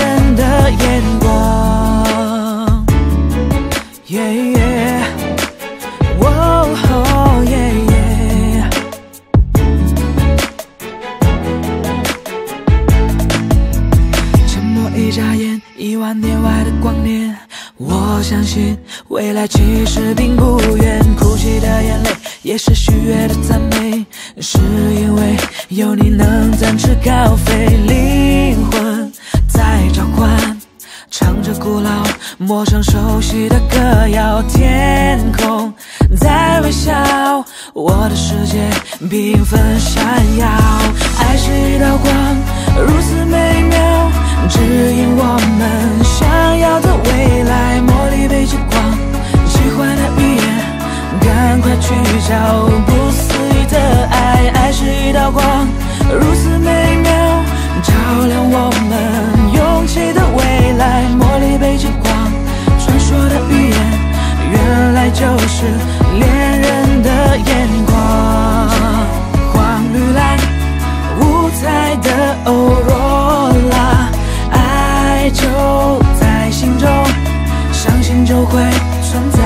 N: 未来其实并不远，哭泣的眼泪也是喜悦的赞美，是因为有你能展翅高飞，灵魂在召唤，唱着古老陌生熟悉的歌谣，天空在微笑，我的世界缤纷闪耀，爱是一道光，如此美妙，指引我们想要的未来，茉莉被极光，喜欢的语言，赶快去找不思议的爱，爱是一道光，如此美妙，照亮我们勇气的未来，茉莉被极光，传说的语言，原来就是恋人的眼光，黄绿蓝五彩的欧若拉，爱就在心中，相信就会存在，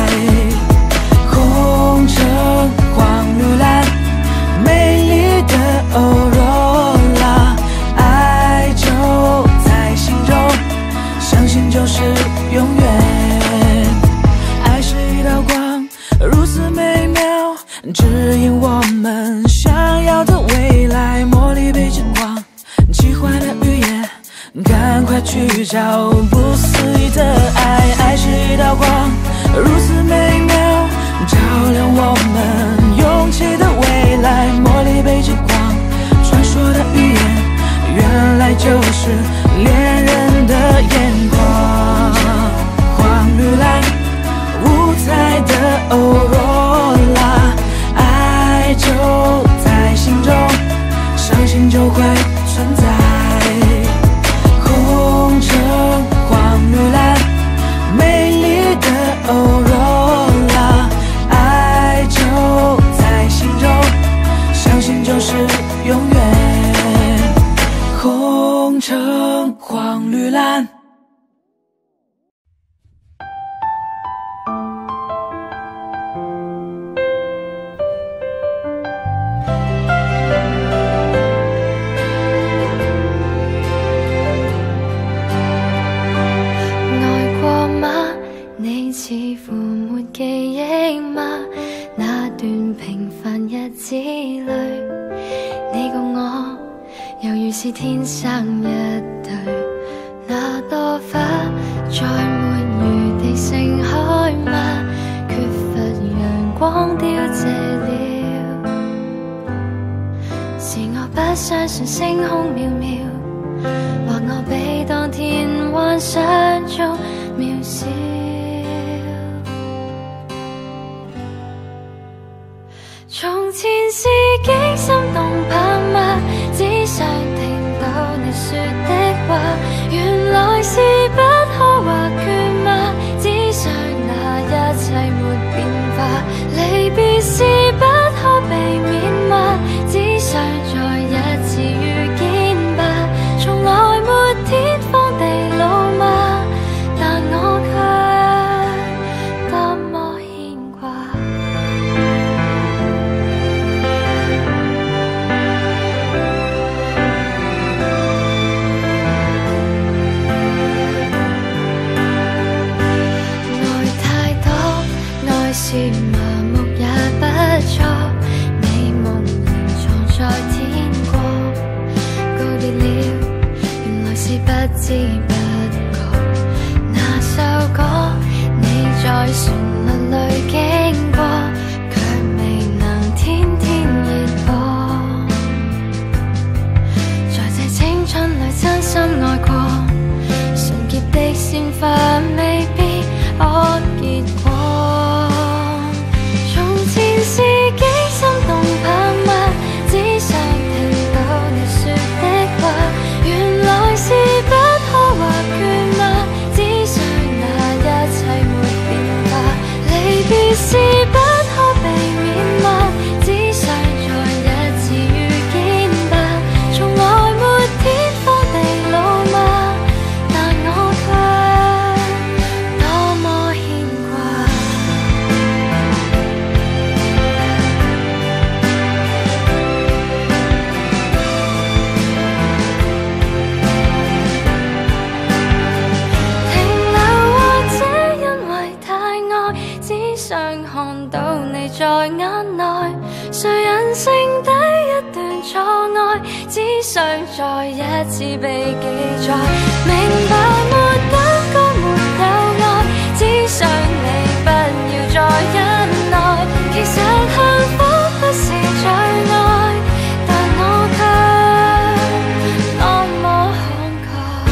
N: 红橙黄绿蓝，美丽的欧若拉，爱就在心中，相信就是永远，爱是一道光，如此美妙，指引我们想要的未来，茉莉被极光，奇幻的语言，赶快去找不思议的爱，爱是一道光，如此美妙，照亮我们勇气的未来，茉莉被极光，传说的语言，原来就是恋人的眼光，黄绿蓝五彩的欧若拉，爱就在心中，相信就会存在，红橙黄绿蓝，美丽的欧若拉，爱就在心中，相信就是永远，红橙黄绿蓝。
A: 似乎沒記憶嗎？那段平凡日子裏，你共我猶如是天生一對，那朵花再沒餘地盛開嗎？缺乏陽光凋謝了，是我不相信星空渺渺，或我比當天幻想中渺小。從前是驚心動魄嗎？只想聽到你說的話，原來是不可或缺嗎？只想那一切沒變化，離別是不可避免嗎？只想再一次遇見吧，從來沒天荒地老嗎？但我卻多麼牽掛。 剩低一段錯愛，只想再一次被記載。明白沒得講沒有愛，只想你不要再忍耐。其實幸福不是最愛，但我卻那麼慷慨。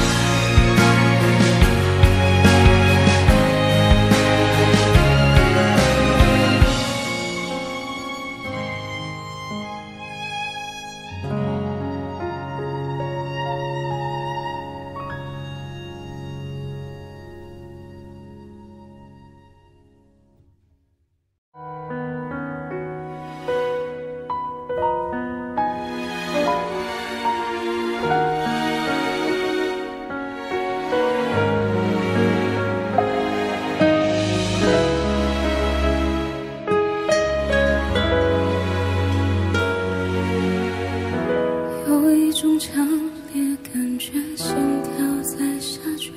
I: 有一种强烈感觉，心跳在下坠；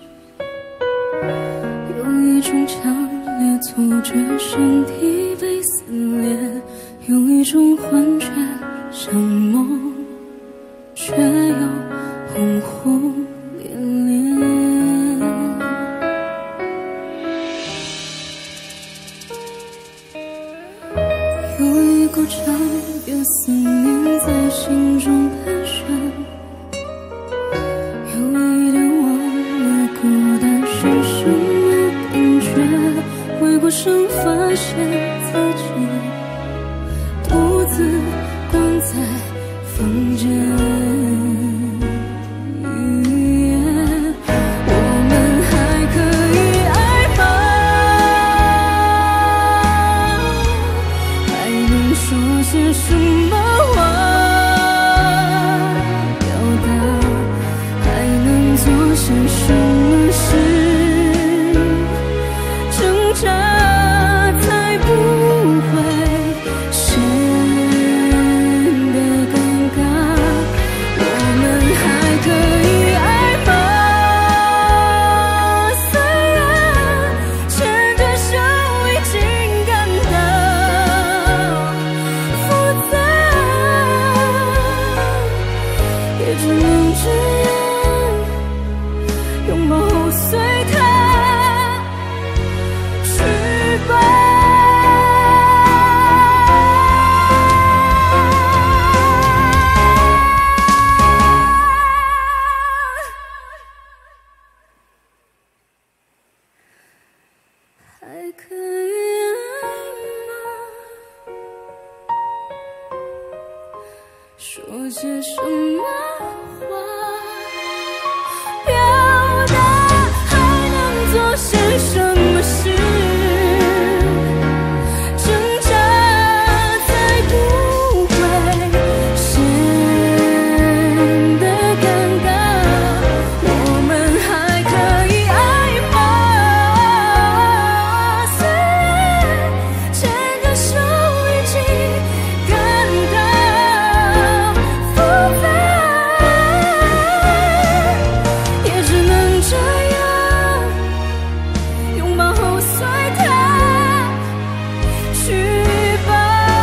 I: 有一种强烈错觉，身体被撕裂；有一种幻觉，像梦，却又轰轰烈烈。有一股强烈思念在心中盘旋，有一点忘了孤单是什么感觉。回过神发现自己独自关在房间。我们还可以爱吗？还能说些什么话表达？还能做些什么事挣扎才不会显得尴尬？我们还可以爱吗？虽然牵着手已经感到复杂，也只能这样拥抱后随它去吧。还可以爱吗？说些什么话表达？还能做些什么事挣扎才不会显得尴尬？我们还可以爱吗？虽然牵着手已经感到复杂，也只能这样拥抱后随它去吧。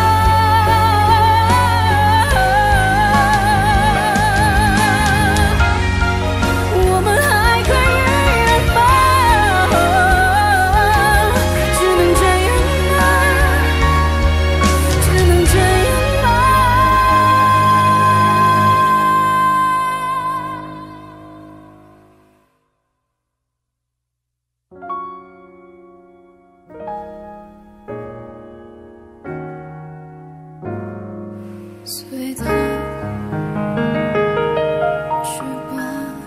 I: 我们还可以爱吗？只能这样吗？只能这样吗？随它去吧。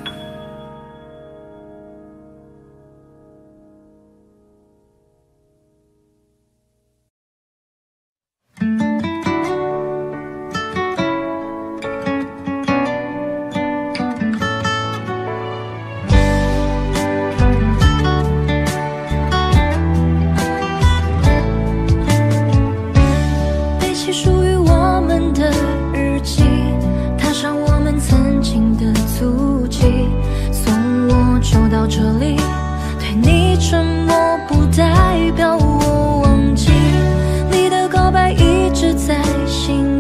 A: 背起属于我们的日记，踏上我们曾经的足迹，送我走到这里。对你沉默不代表我忘记，你的告白一直在心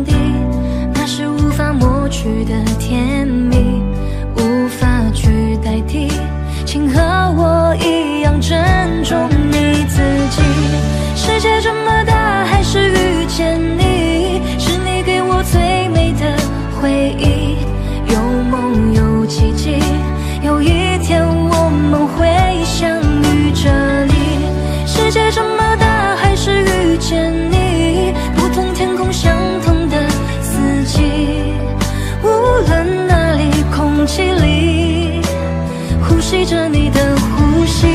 A: 去的甜蜜，无法去代替，请和我一样珍重你自己。世界这么大，还是遇见你，是你给我最美的回忆。有梦有奇迹，有一天我们会相遇这里。世界这么大，还是遇见你，不同天空相同的四季。无论哪里，空气里呼吸着你的呼吸。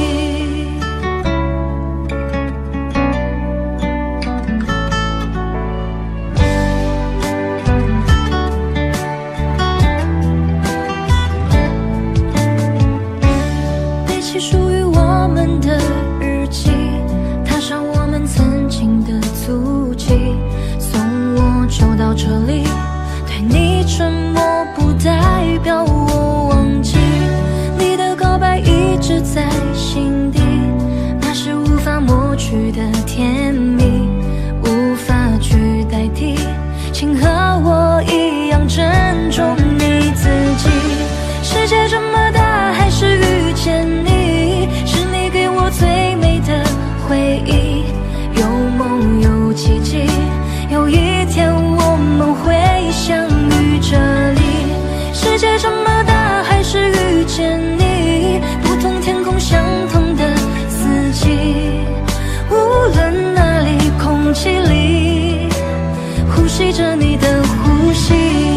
A: 背起属于我们的日记，踏上我们曾经的足迹，送我走到这里。对你沉默不代表我忘记，你的告白一直在心底，那是无法抹去的甜蜜，无法去代替，请和我一样珍重你自己。世界这么大，还是遇见你，是你给我最美的回忆。有梦有奇迹，有一天我们会相遇这里。世界这么大，还是遇见你，不同天空相同的四季。无论哪里，空气里呼吸着你的呼吸。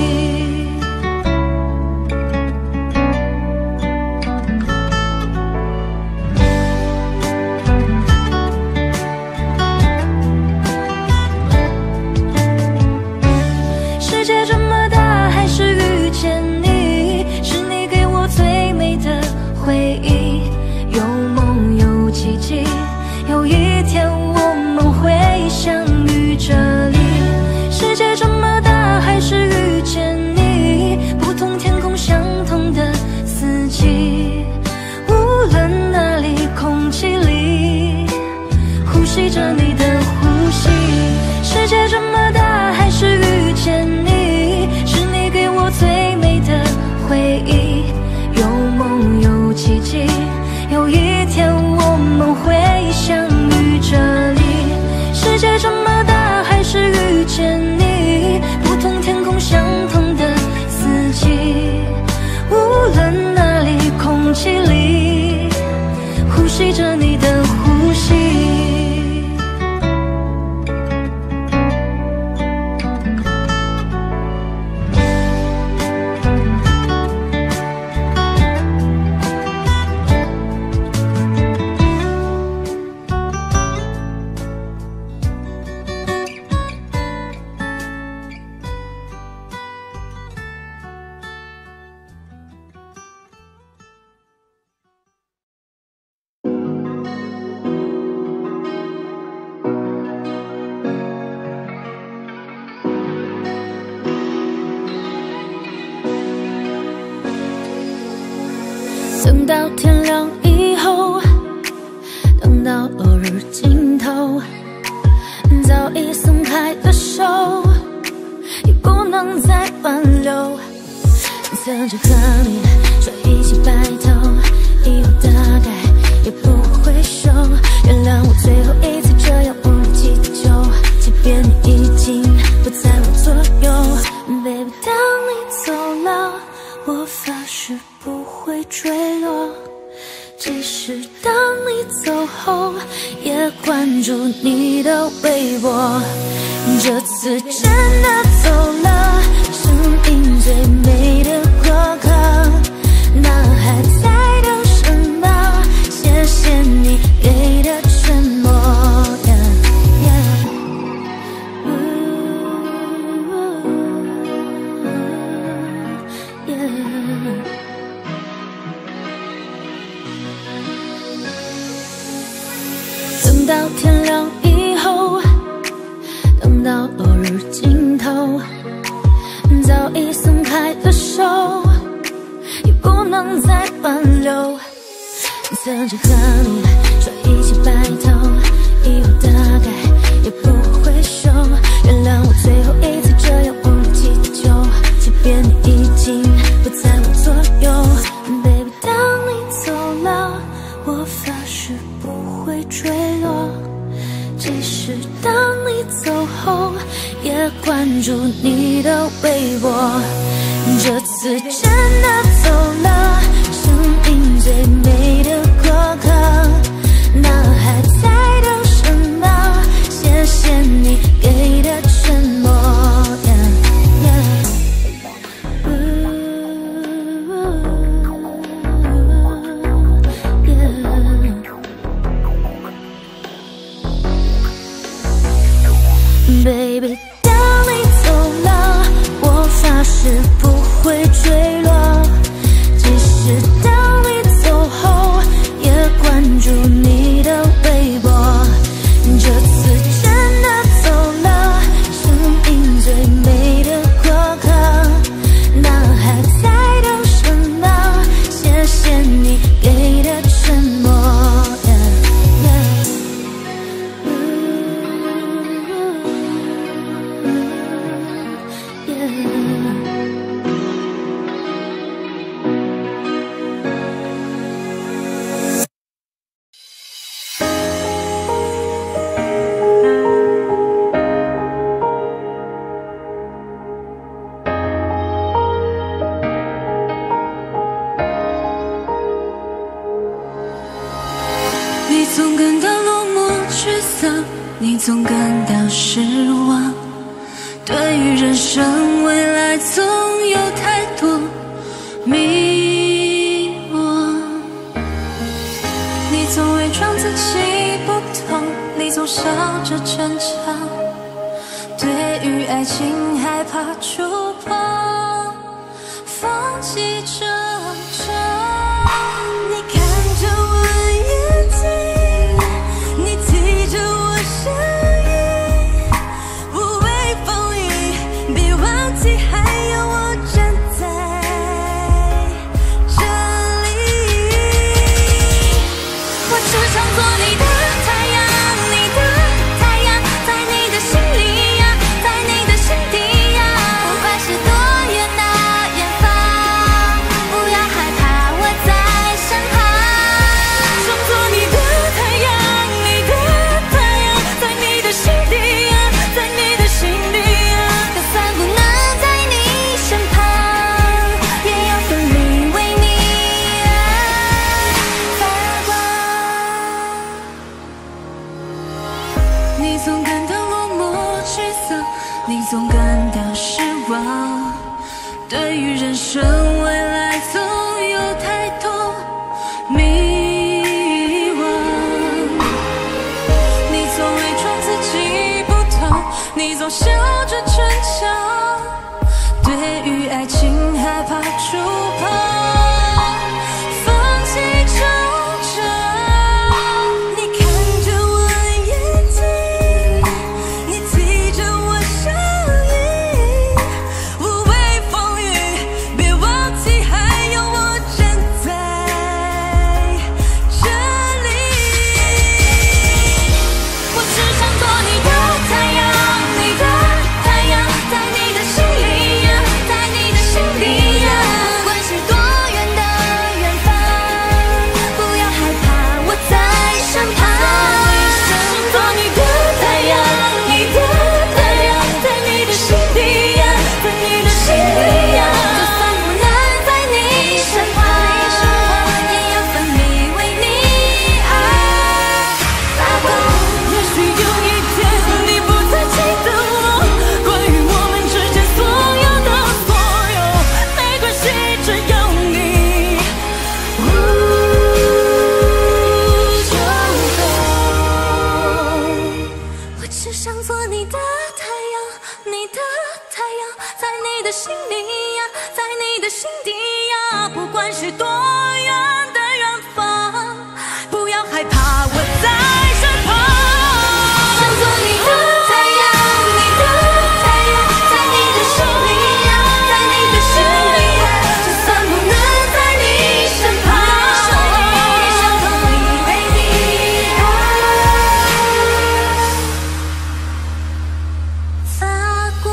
A: 世界这么大，还是遇见你，是你给我最美的回忆。有梦有奇迹，有一天我们会相遇这里。世界这么大，还是遇见你，不同天空相同的四季。无论哪里，空气里呼吸着你的呼吸。世界这么大，还是遇见你，是你给我最美的回忆。有梦有奇迹，有一天我们会相遇这里。世界这么大，还是遇见你，不同天空相同的四季。无论哪里，空气里呼吸着你的呼吸。等到天亮以后，等到落日尽头，早已松开的手也不能再挽留。曾经和你说一起白头，以后大概也不会收。原谅我最后一次这样无理祈求，即便你已经不在我左右。Baby， 当你走了，我发誓不会坠落，即使当你走后也关注你的微博。这次真的走了，生命最美的过客，那还在等什么？谢谢你给的承诺。等到天亮以后，等到落日尽头，早已松开的手也不能再挽留。曾经和你说一起白头，以后大概也不会收。原谅我最后一次这样无理祈求，即便也关注你的微博。这次真的走了，生命最美的过客，那还在等什么？谢谢你给的承诺。Baby， 当你走了，我发誓不会坠落。即使当你走后，也关注你的微博。这次真的走了，生命最美的过客，那还在等什么？谢谢你给的承诺。
I: 你总感到落寞沮丧，你总感到失望，对于人生未来总有太多迷惘。你总伪装自己不懂，你总笑着逞强，对于爱情害怕触碰，放弃挣扎。你看着我眼睛，你提着我声音，不畏风雨，别忘记还有我站在这里。我只想做你的太阳，你的太阳，在你的心里呀，在你的心底呀，不管是多远的远方，不要害怕，我在身旁。想做你的太阳，你的太阳，在你的心底呀，在你的心底呀，就算不能在你身旁，也要奋力为你发光。你总感到落寞沮丧，你总感到失望，对于人生未来总有太多迷惘。你总伪装自己不懂，你总笑着逞强，对于爱情害怕触碰，放弃挣扎。你看着我眼睛，你提着我声音，不畏风雨，别忘记还有我站在这里。我只想做你的太阳，你的太阳，在你的心里呀，在你的心底呀，不管是多远的远方，不要害怕，我在身旁。想做你的太阳，你的太阳，在你的心底呀，在你的心里呀，就算不能在你身旁，也要奋力为你爱发光。也许有一天你不再记得我，关于我们之间所有的所有，没关系，只要你就够。我只想做你的太阳，你的太阳，在你的心里呀，在你的心底呀，不管是多远的远方，不要害怕，我在身旁。想做你的太阳，你的太阳，在你的心里呀，在你的心里呀，就算不能在你身旁，也想奋力为你发光。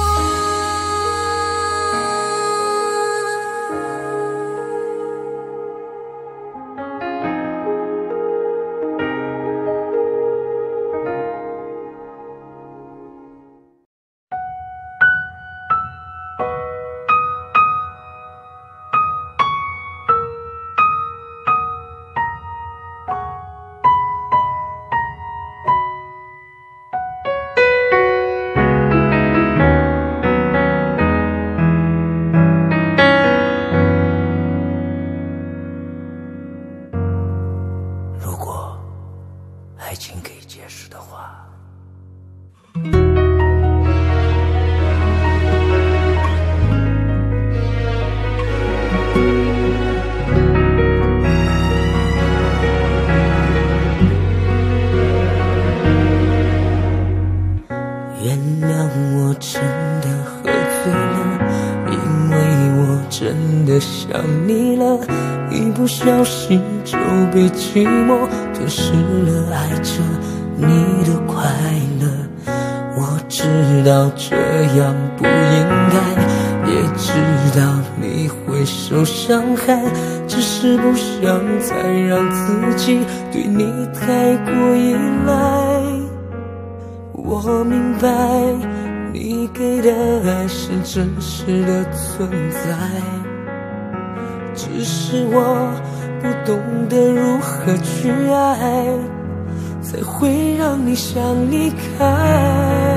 E: 真的喝醉了，因为我真的想你了，一不小心就被寂寞吞噬了，爱着你的快乐。我知道这样不应该，也知道你会受伤害，只是不想再让自己对你太过依赖。我明白你给的爱是真实的存在，只是我不懂得如何去爱，才会让你想离开。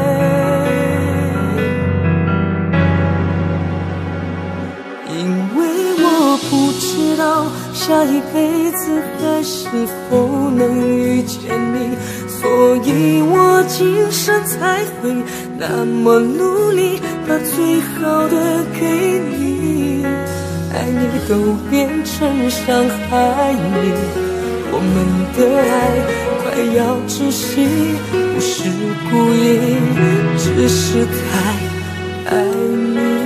E: 因为我不知道下一辈子还是否能遇见你，所以我今生才会那么努力，把最好的给你，爱你都变成伤害你，我们的爱快要窒息，不是故意，只是太爱你。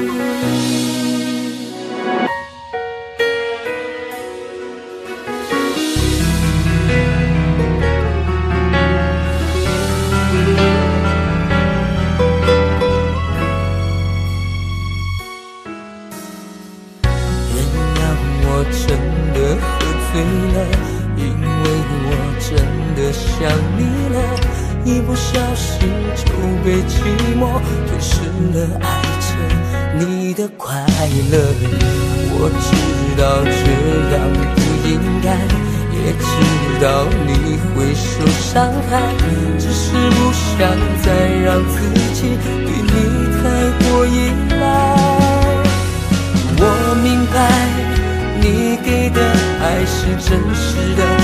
E: 真的喝醉了，因为我真的想你了，一不小心就被寂寞吞噬了，爱着你的快乐。我知道这样不应该，也知道你会受伤害，只是不想再让自己对你太过依赖。我明白你给的爱是真实的